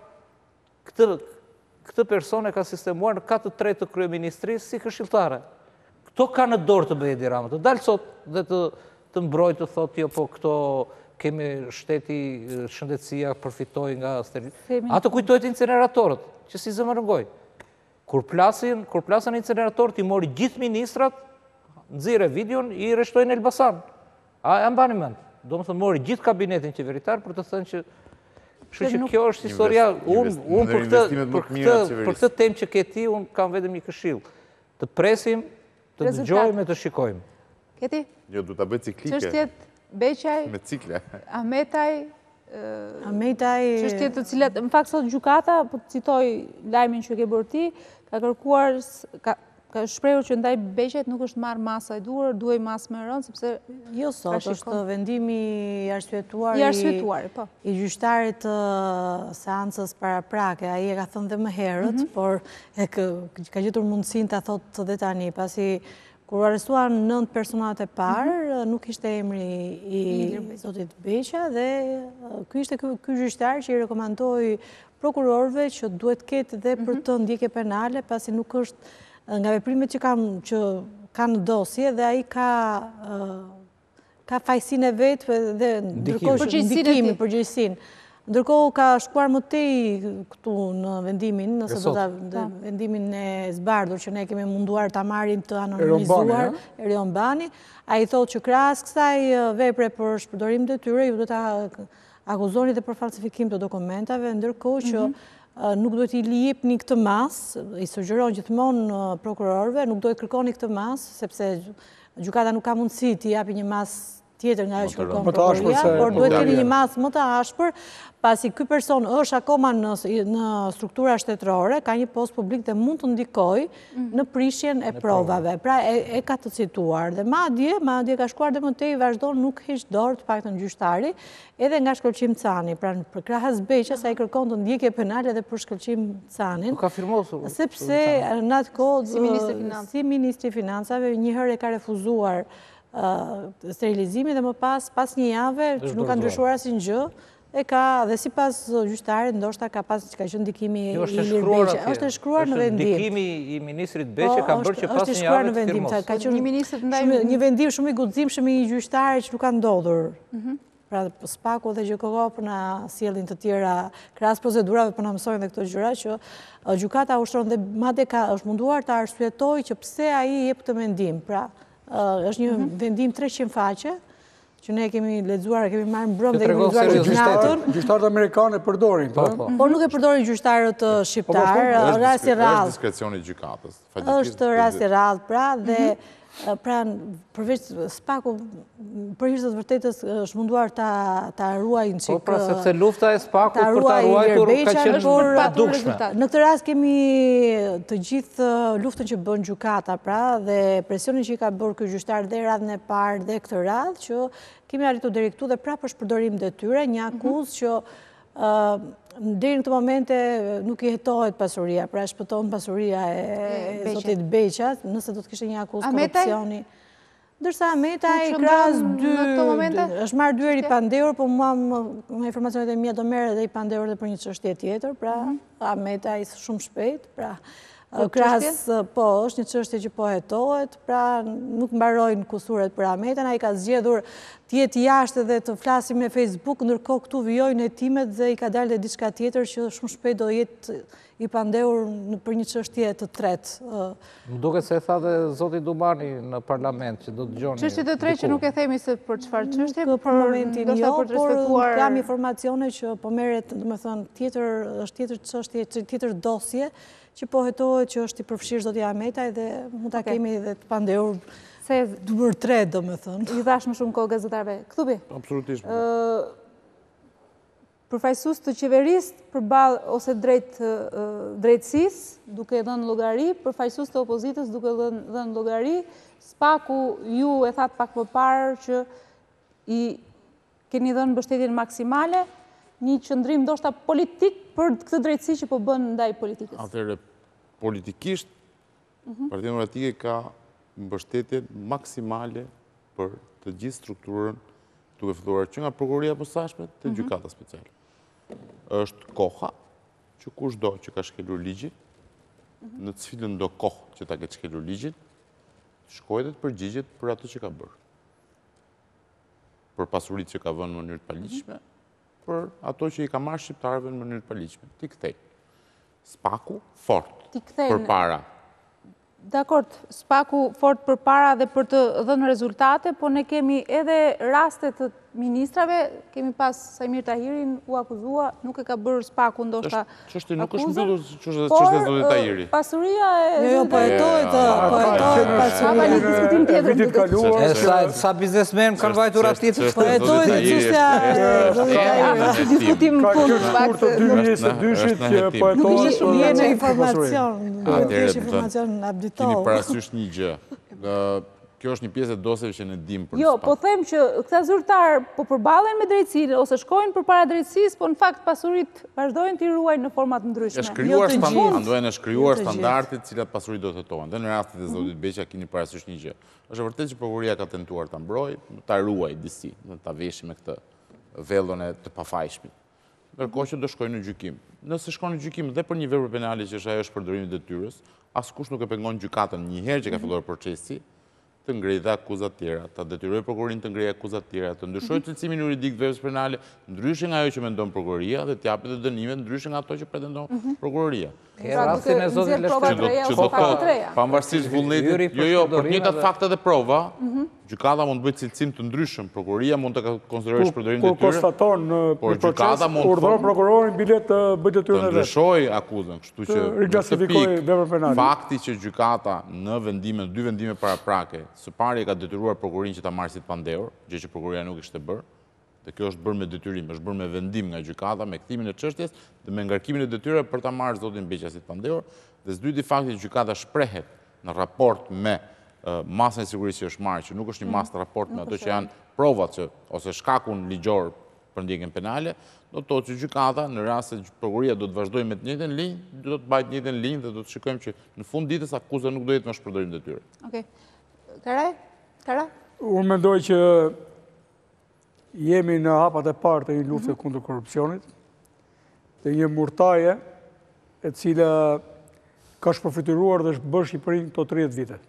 këtë person e ka sistemuar në 4/3 të kryeministrisë si këshilltare. Këto ka në dorë të bëjë Edi Rama, të dalë sot dhe të mbrojtë të thotë jo, po këto kemi shteti shëndetësia përfitoj nga sterilitet. Ato kujtojtë incineratorët, që si zëmërëngoj. Kur plasën incineratorët, i mori gjithë ministrat, nxirë videon, i reshtojnë Elbasan. A e mbani mend? Do më thënë mori gjithë kabinetin qeveritar për të thënë që kjo është historia, unë për këtë temë që këti, unë kam vetëm një këshill. Të presim, të dëgjojmë e të shikojmë. Keti? Jo, du të bëjt ciklike. Çështjet Beqaj, me cikle. Ahmetaj, çështjet të cilat, në fakt sot gjykata, po të citoj lajmin që ke bërë ti, ka kërkuar, ka shprehur që ndaj Beqajt nuk është marrë masa e duhur, duhej masë më rënd, sepse jo sot është vendimi i arsyetuar po. I gjyqtarit të seancës paraprake. Ai e ka thënë dhe më herët, por ka gjetur mundësinë ta thotë dhe tani, pasi kur arrestuan 9 personat e parë, nuk ishte emri i zotit Beqa dhe ky ishte ky gjyqtar që i rekomandoi prokurorëve që duhet ketë dhe për të ndjekje penale, pasi nuk është nga veprimet që kanë në dosje dhe ai ka fajsinë e vetë dhe ndikimi, përgjegjësinë. Ndërkohë ka shkuar më tej këtu në vendimin, nëse do ta vendimin e zbardhur që ne kemi munduar ta marrim të anonimizuar, Erion Bani, ai thotë që krahas kësaj vepre për shpërdorim detyre, ju do ta akuzoni dhe për falsifikim të dokumentave, ndërkohë që nuk duhet i jepni këtë mas, i sugjeron gjithmonë prokurorëve, nuk duhet kërkoni këtë mas, sepse gjykata nuk ka mundësi t'i japi një mas tjetër nga që kërkon prokuroria, por duhet keni një mas më të ashpër, pasi ky person është akoma në struktura shtetërore, ka një post publik dhe mund të ndikoj në prishjen e provave. Pra e ka të cituar. Dhe madje ka shkuar dhe më tej vazhdon nuk hiq dorë të paktën gjyqtari, edhe nga Shkëlqim Cani. Pra për krahas Beqës ai kërkon të ndjekje penale edhe për Shkëlqim Canin. Ka firmosur. Sepse në atë kohë si ministri i financave një herë e ka refuzuar sterilizimin dhe më pas një jave që nuk ka ndryshuar asnjë gjë, dhe sipas gjyqtarit ndoshta ka qenë ndikimi i Ilir Beqe. Është e shkruar në vendim. Ndikimi i ministrit Beqe ka bërë që pas një jave të firmos. Ka qenë një vendim shumë i guximshëm i gjyqtarit që nuk ka ndodhur. Pra Spaku dhe GJKO na sjellin të tjera krahas procedurave, po na mësojnë dhe këto gjëra që gjykata ushtron dhe madje është munduar të arsyetojë që pse ai jep këtë mendim. Pra është një vendim 300 faqe, që ne kemi lexuar, kemi marrë mbrëm dhe kemi lexuar gjykatën. Gjyqtarët amerikanë e përdorin, por nuk e përdorin gjyqtarët shqiptar, rasti rrallë. Është diskrecioni i gjykatës. Është rasti rrallë, pra, dhe përveç Spaku, për hir të vërtetës është munduar ta ruajnë çik. Po pra sepse lufta e Spakut për ta ruajtur ka qenë pa dukshme. Në këtë rast kemi të gjithë luftën që bën gjykata, pra, dhe presionin që i ka bërë ky gjyqtar dhe radhën e parë dhe këtë radhë që kemi arritur deri këtu dhe prapë është përdorim detyre, një akuzë që deri në këtë momente nuk i hetohet pasuria, pra shpëton pasuria e zotit Beqas, nëse do të kishte një akuzë korrupsioni. Ndërsa Ahmetaj krahas është marrë 2 herë i pandehur, por mua me informacionet e mia do merret edhe i pandehur edhe për një çështje tjetër, pra Ahmetaj shumë shpejt, pra krahas po është një çështje që po hetohet, pra nuk mbarojnë kusuret për Ahmetajn, ai ka zgjedhur të jetë jashtë dhe të flasim në Facebook, ndërkohë këtu vijojnë hetimet dhe i ka dalë dhe diçka tjetër që shumë shpejt do jetë i pandehur për një çështje të tretë. Më duket se e tha dhe zoti Dumani në parlament që do të dëgjoni. Çështje të tretë që nuk e themi se për çfarë çështje, për momentin jo, por kam informacione që po merret, domethënë është tjetër çështje, tjetër dosje që po hetohet që është i përfshirë zoti Ahmetaj dhe mund ta kemi edhe të pandehur numër 3, domethënë. I dhash më shumë kohë gazetarëve. Këtubi. Absolutisht. përfaqësues të qeverisë përballë ose drejtësisë, duke dhënë llogari, përfaqësues të opozitës duke dhënë llogari. Spaku ju e thatë pak më parë që i keni dhënë mbështetjen maksimale, një qëndrim ndoshta politik për këtë drejtësi që po bën ndaj politikës. Atëherë politikisht Partia Demokratike ka mbështetjen maksimale për të gjithë strukturën, duke filluar që nga prokuroria e posaçme te gjykata speciale. Është koha që kushdo që ka shkelur ligjin, në cilën do kohë që ta ketë shkelur ligjin, shkojë dhe të përgjigjet për atë që ka bërë. Për pasuritë që ka vënë në mënyrë të paligjshme, për ato që i ka marrë shqiptarëve në mënyrë të paligjshme. Ti kthej. Spaku fort përpara. Dakord, spaku fort përpara dhe për të dhënë rezultate, po ne kemi edhe raste të ministrave, kemi pas Sajmir Tahirin u akuzua, nuk e ka bërë spaku ndoshta akuzë. Nuk është mbyllur çështja e zotit Tahiri. Pasuria e... Jo, po hetohet pasuria. Sa biznesmen kanë vajtur atit? Po hetohet çështja e zotit Tahiri. Diskutim në fund pak të 2022-shit që po hetohet. Nuk ishte shumë në informacion. Nuk ishte informacion abditov. Keni parasysh një gjë. Kjo është një pjesë e dosjeve që ne dim për Jo, po them që këta zyrtar po përballen me drejtsinë ose shkojnë përpara drejtësisë, po në fakt pasuritë vazhdojnë t'i ruajnë në forma të ndryshme. Është krijuar standardet të cilat pasuritë do të hetohen. Dhe në rastin e zotit Beqa keni parasysh një gjë. Është vërtet që prokuroria ka tentuar ta mbrojë, ta ruajë disi, ta veshë me këtë vellon e të pafajshmit. Ndërkohë që do shkojnë në gjykim. Nëse shkon në gjykim dhe për një vepër penale që është ajo është përdorimi i detyrës, askush nuk e pengon gjykatën një herë që ka filluar procesi, të ngrej dhe akuzat tjera, të detyroj prokurorin të ngrej akuzat tjera, të ndryshoj cilësimin juridik të vepës penale, ndryshe nga ajo që mendon prokuroria dhe t'japet dhe dënime ndryshe nga ato që pretendon prokuroria. Ke rastin e zotit Leshter, pavarësisht vullnetit, jo, për njëjtat fakte dhe prova, gjykata mund të bëjë cilësim të ndryshëm, prokuroria mund të konsiderojë shpërdorim detyrë. Kur konstaton në proces, urdhëron prokurorin bilet të bëjë detyrën e vet. Të ndryshoj akuzën, kështu që riklasifikojë vepër penale. Fakti që gjykata në vendime, 2 vendime paraprake, së pari ka detyruar prokurorin që ta marrë si të pandehur, gjë që prokuroria nuk ishte bërë, dhe kjo është bërë me detyrim, është bërë me vendim nga gjykata, me kthimin e çështjes dhe me ngarkimin e detyrave për ta marrë zotin Beqa si të pandehur, dhe së dyti fakti që gjykata shprehet në raport me masën e sigurisë që është marrë, që nuk është një masë të raport me ato që janë provat ose shkakun ligjor për ndjekjen penale, do të thotë që gjykata në rast se prokuroria do të vazhdojë me të njëjtën linjë, do të mbajë të njëjtën linjë dhe do të shikojmë që në fund ditës akuza nuk do jetë më shpërdorim detyre. Okej. Kara? Unë mendoj që jemi në hapat e parë të një lufte kundër korrupsionit, dhe një murtaje e cila ka shpërfituar dhe është bërë Shqipërinë këto 30 vite.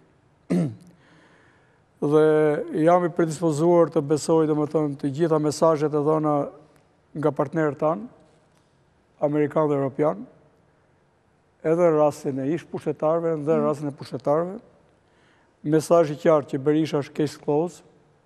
Dhe jam i predispozuar të besoj të gjitha mesazhet e dhëna nga partnerët tanë, amerikanë dhe europianë, edhe në rastin e ish pushtetarëve dhe në rastin e pushtetarëve, mesazhi qartë që Berisha është case closed.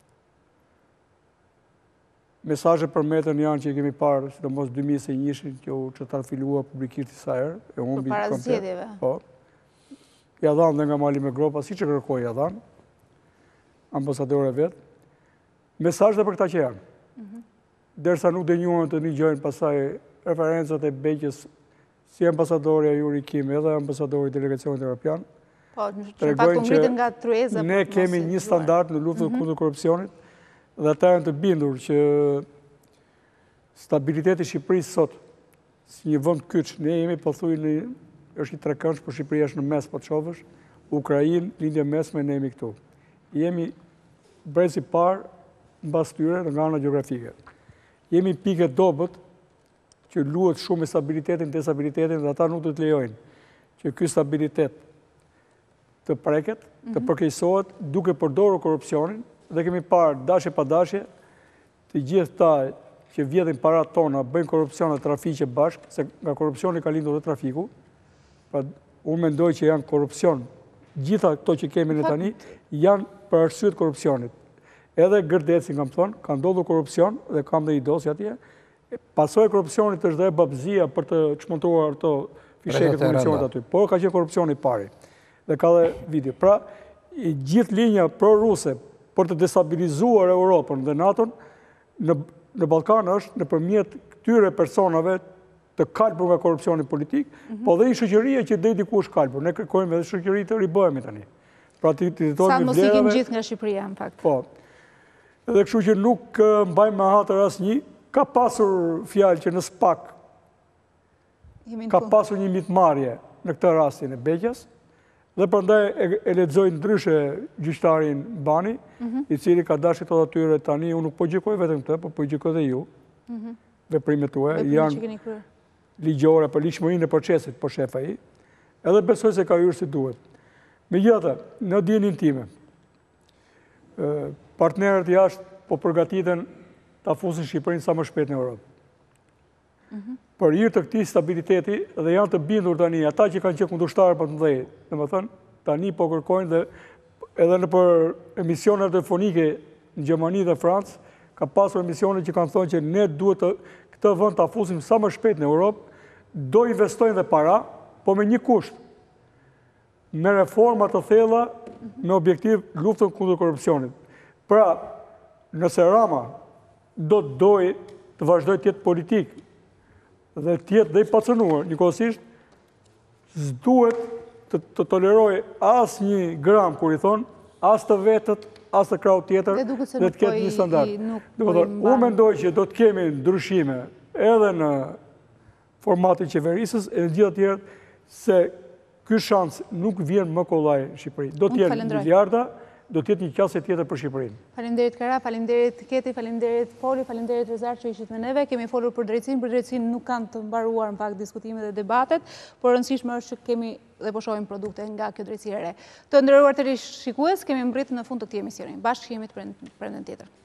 Mesazhet për metën janë që i kemi parë, sidomos 2021 që ta filua publikisht disa herë, e humbi komplet. Përpara zgjedhjeve. Po. Ja dhanë dhe nga Mali me Gropa, siç e kërkoi ja dhanë, ambasadore vetë. Mesazhet për këta që janë. Derisa nuk dënjuan të dëgjojnë pasaj referencat e Beqës si ambasadori Yuri Kim edhe ambasadori i delegacionit evropian. Po, në fakt u ngritën nga trueza. Ne kemi një standard në luftën kundër korrupsionit dhe ata janë të bindur që stabiliteti i Shqipërisë sot si një vend kyç, ne jemi pothuajse është i trekëndsh, por Shqipëria është në mes po të shohësh, Ukrainë, lindje mesme, ne jemi këtu. Jemi brezi parë mbas tyre nga ana gjeografike. Jemi pikë dobët që luhet shumë me stabilitetin dhe stabilitetin dhe ata nuk do të lejojnë që ky stabilitet të preket, të përkeqësohet duke përdorur korrupsionin dhe kemi parë dashje pa dashje të gjithë ta që vjedhin parat tona, bëjnë korrupsion dhe trafiqe bashkë, se nga korrupsioni ka lindur dhe trafiku. Pra, unë mendoj që janë korrupsion. Gjitha këto që kemi në tani janë për arsye të korrupsionit. Edhe Gërdeci kam thonë, ka ndodhur korrupsion dhe kam dhe i dosje atje. Pasojë e korrupsionit është dhe babëzia për të çmontuar ato fisheket e korrupsionit aty. Por ka qenë korrupsioni i pari. Dhe ka dhe video. Pra, gjithë linja pro-ruse për të destabilizuar Europën dhe NATO-n në Ballkan është nëpërmjet këtyre personave të kalpur nga korrupsioni politik, po dhe i shoqëria që deri diku është kalpur. Ne kërkojmë edhe shoqëri të ribëhemi tani. Pra të sa mos ikin gjithë nga Shqipëria, në fakt. Po. Edhe kështu që nuk mbajmë me hatër asnjë, ka pasur fjalë që në SPAK ka pasur një mitmarrje në këtë rastin e Beqjas, dhe prandaj e lexoj ndryshe gjyqtarin Bani, i cili ka dashur të atyre tani, unë nuk po gjykoj vetëm këtë, po gjykoj edhe ju. Veprimet tuaja janë ligjore për ligjshmërinë e procesit, po shef ai. Edhe besoj se ka hyrë si duhet. Megjithatë, në dijenin time, partnerët jashtë po përgatiten ta fusin Shqipërinë sa më shpejt në Europë. Për hir të këtij stabiliteti dhe janë të bindur tani ata që kanë qenë kundërshtarë për të mëdhenj, domethënë tani po kërkojnë dhe edhe nëpër emisione telefonike në Gjermani dhe Francë ka pasur emisione që kanë thënë që ne duhet këtë vend ta fusim sa më shpejt në Europë, do investojnë dhe para, po me një kusht, me reforma të thella me objektiv luftën kundër korrupsionit. Pra, nëse Rama do të dojë të vazhdojë të jetë politik dhe të jetë dhe i pacënuar, njëkohësisht, s'duhet të toleroj as një gram, kur i thonë, as të vetët, as të krau tjetër, dhe të ketë një standard. Unë mendoj që do të kemi ndryshime edhe në formatin qeverisës e në gjithë tjerët, se ky shans nuk vjen më kollaj në Shqipëri. Do të jenë miliarda, do të jetë një qasje tjetër për Shqipërinë. Faleminderit Kara, faleminderit Keti, faleminderit Poli, faleminderit Rezar që ishit me neve. Kemi folur për drejtësinë nuk kanë të mbaruar në fakt diskutimet dhe debatet, por rëndësishme është që kemi dhe po shohim produkte nga kjo drejtësi e re. Të nderuar të shikues, kemi mbërritur në fund të këtij emisioni. Bashkë jemi të prandën tjetër.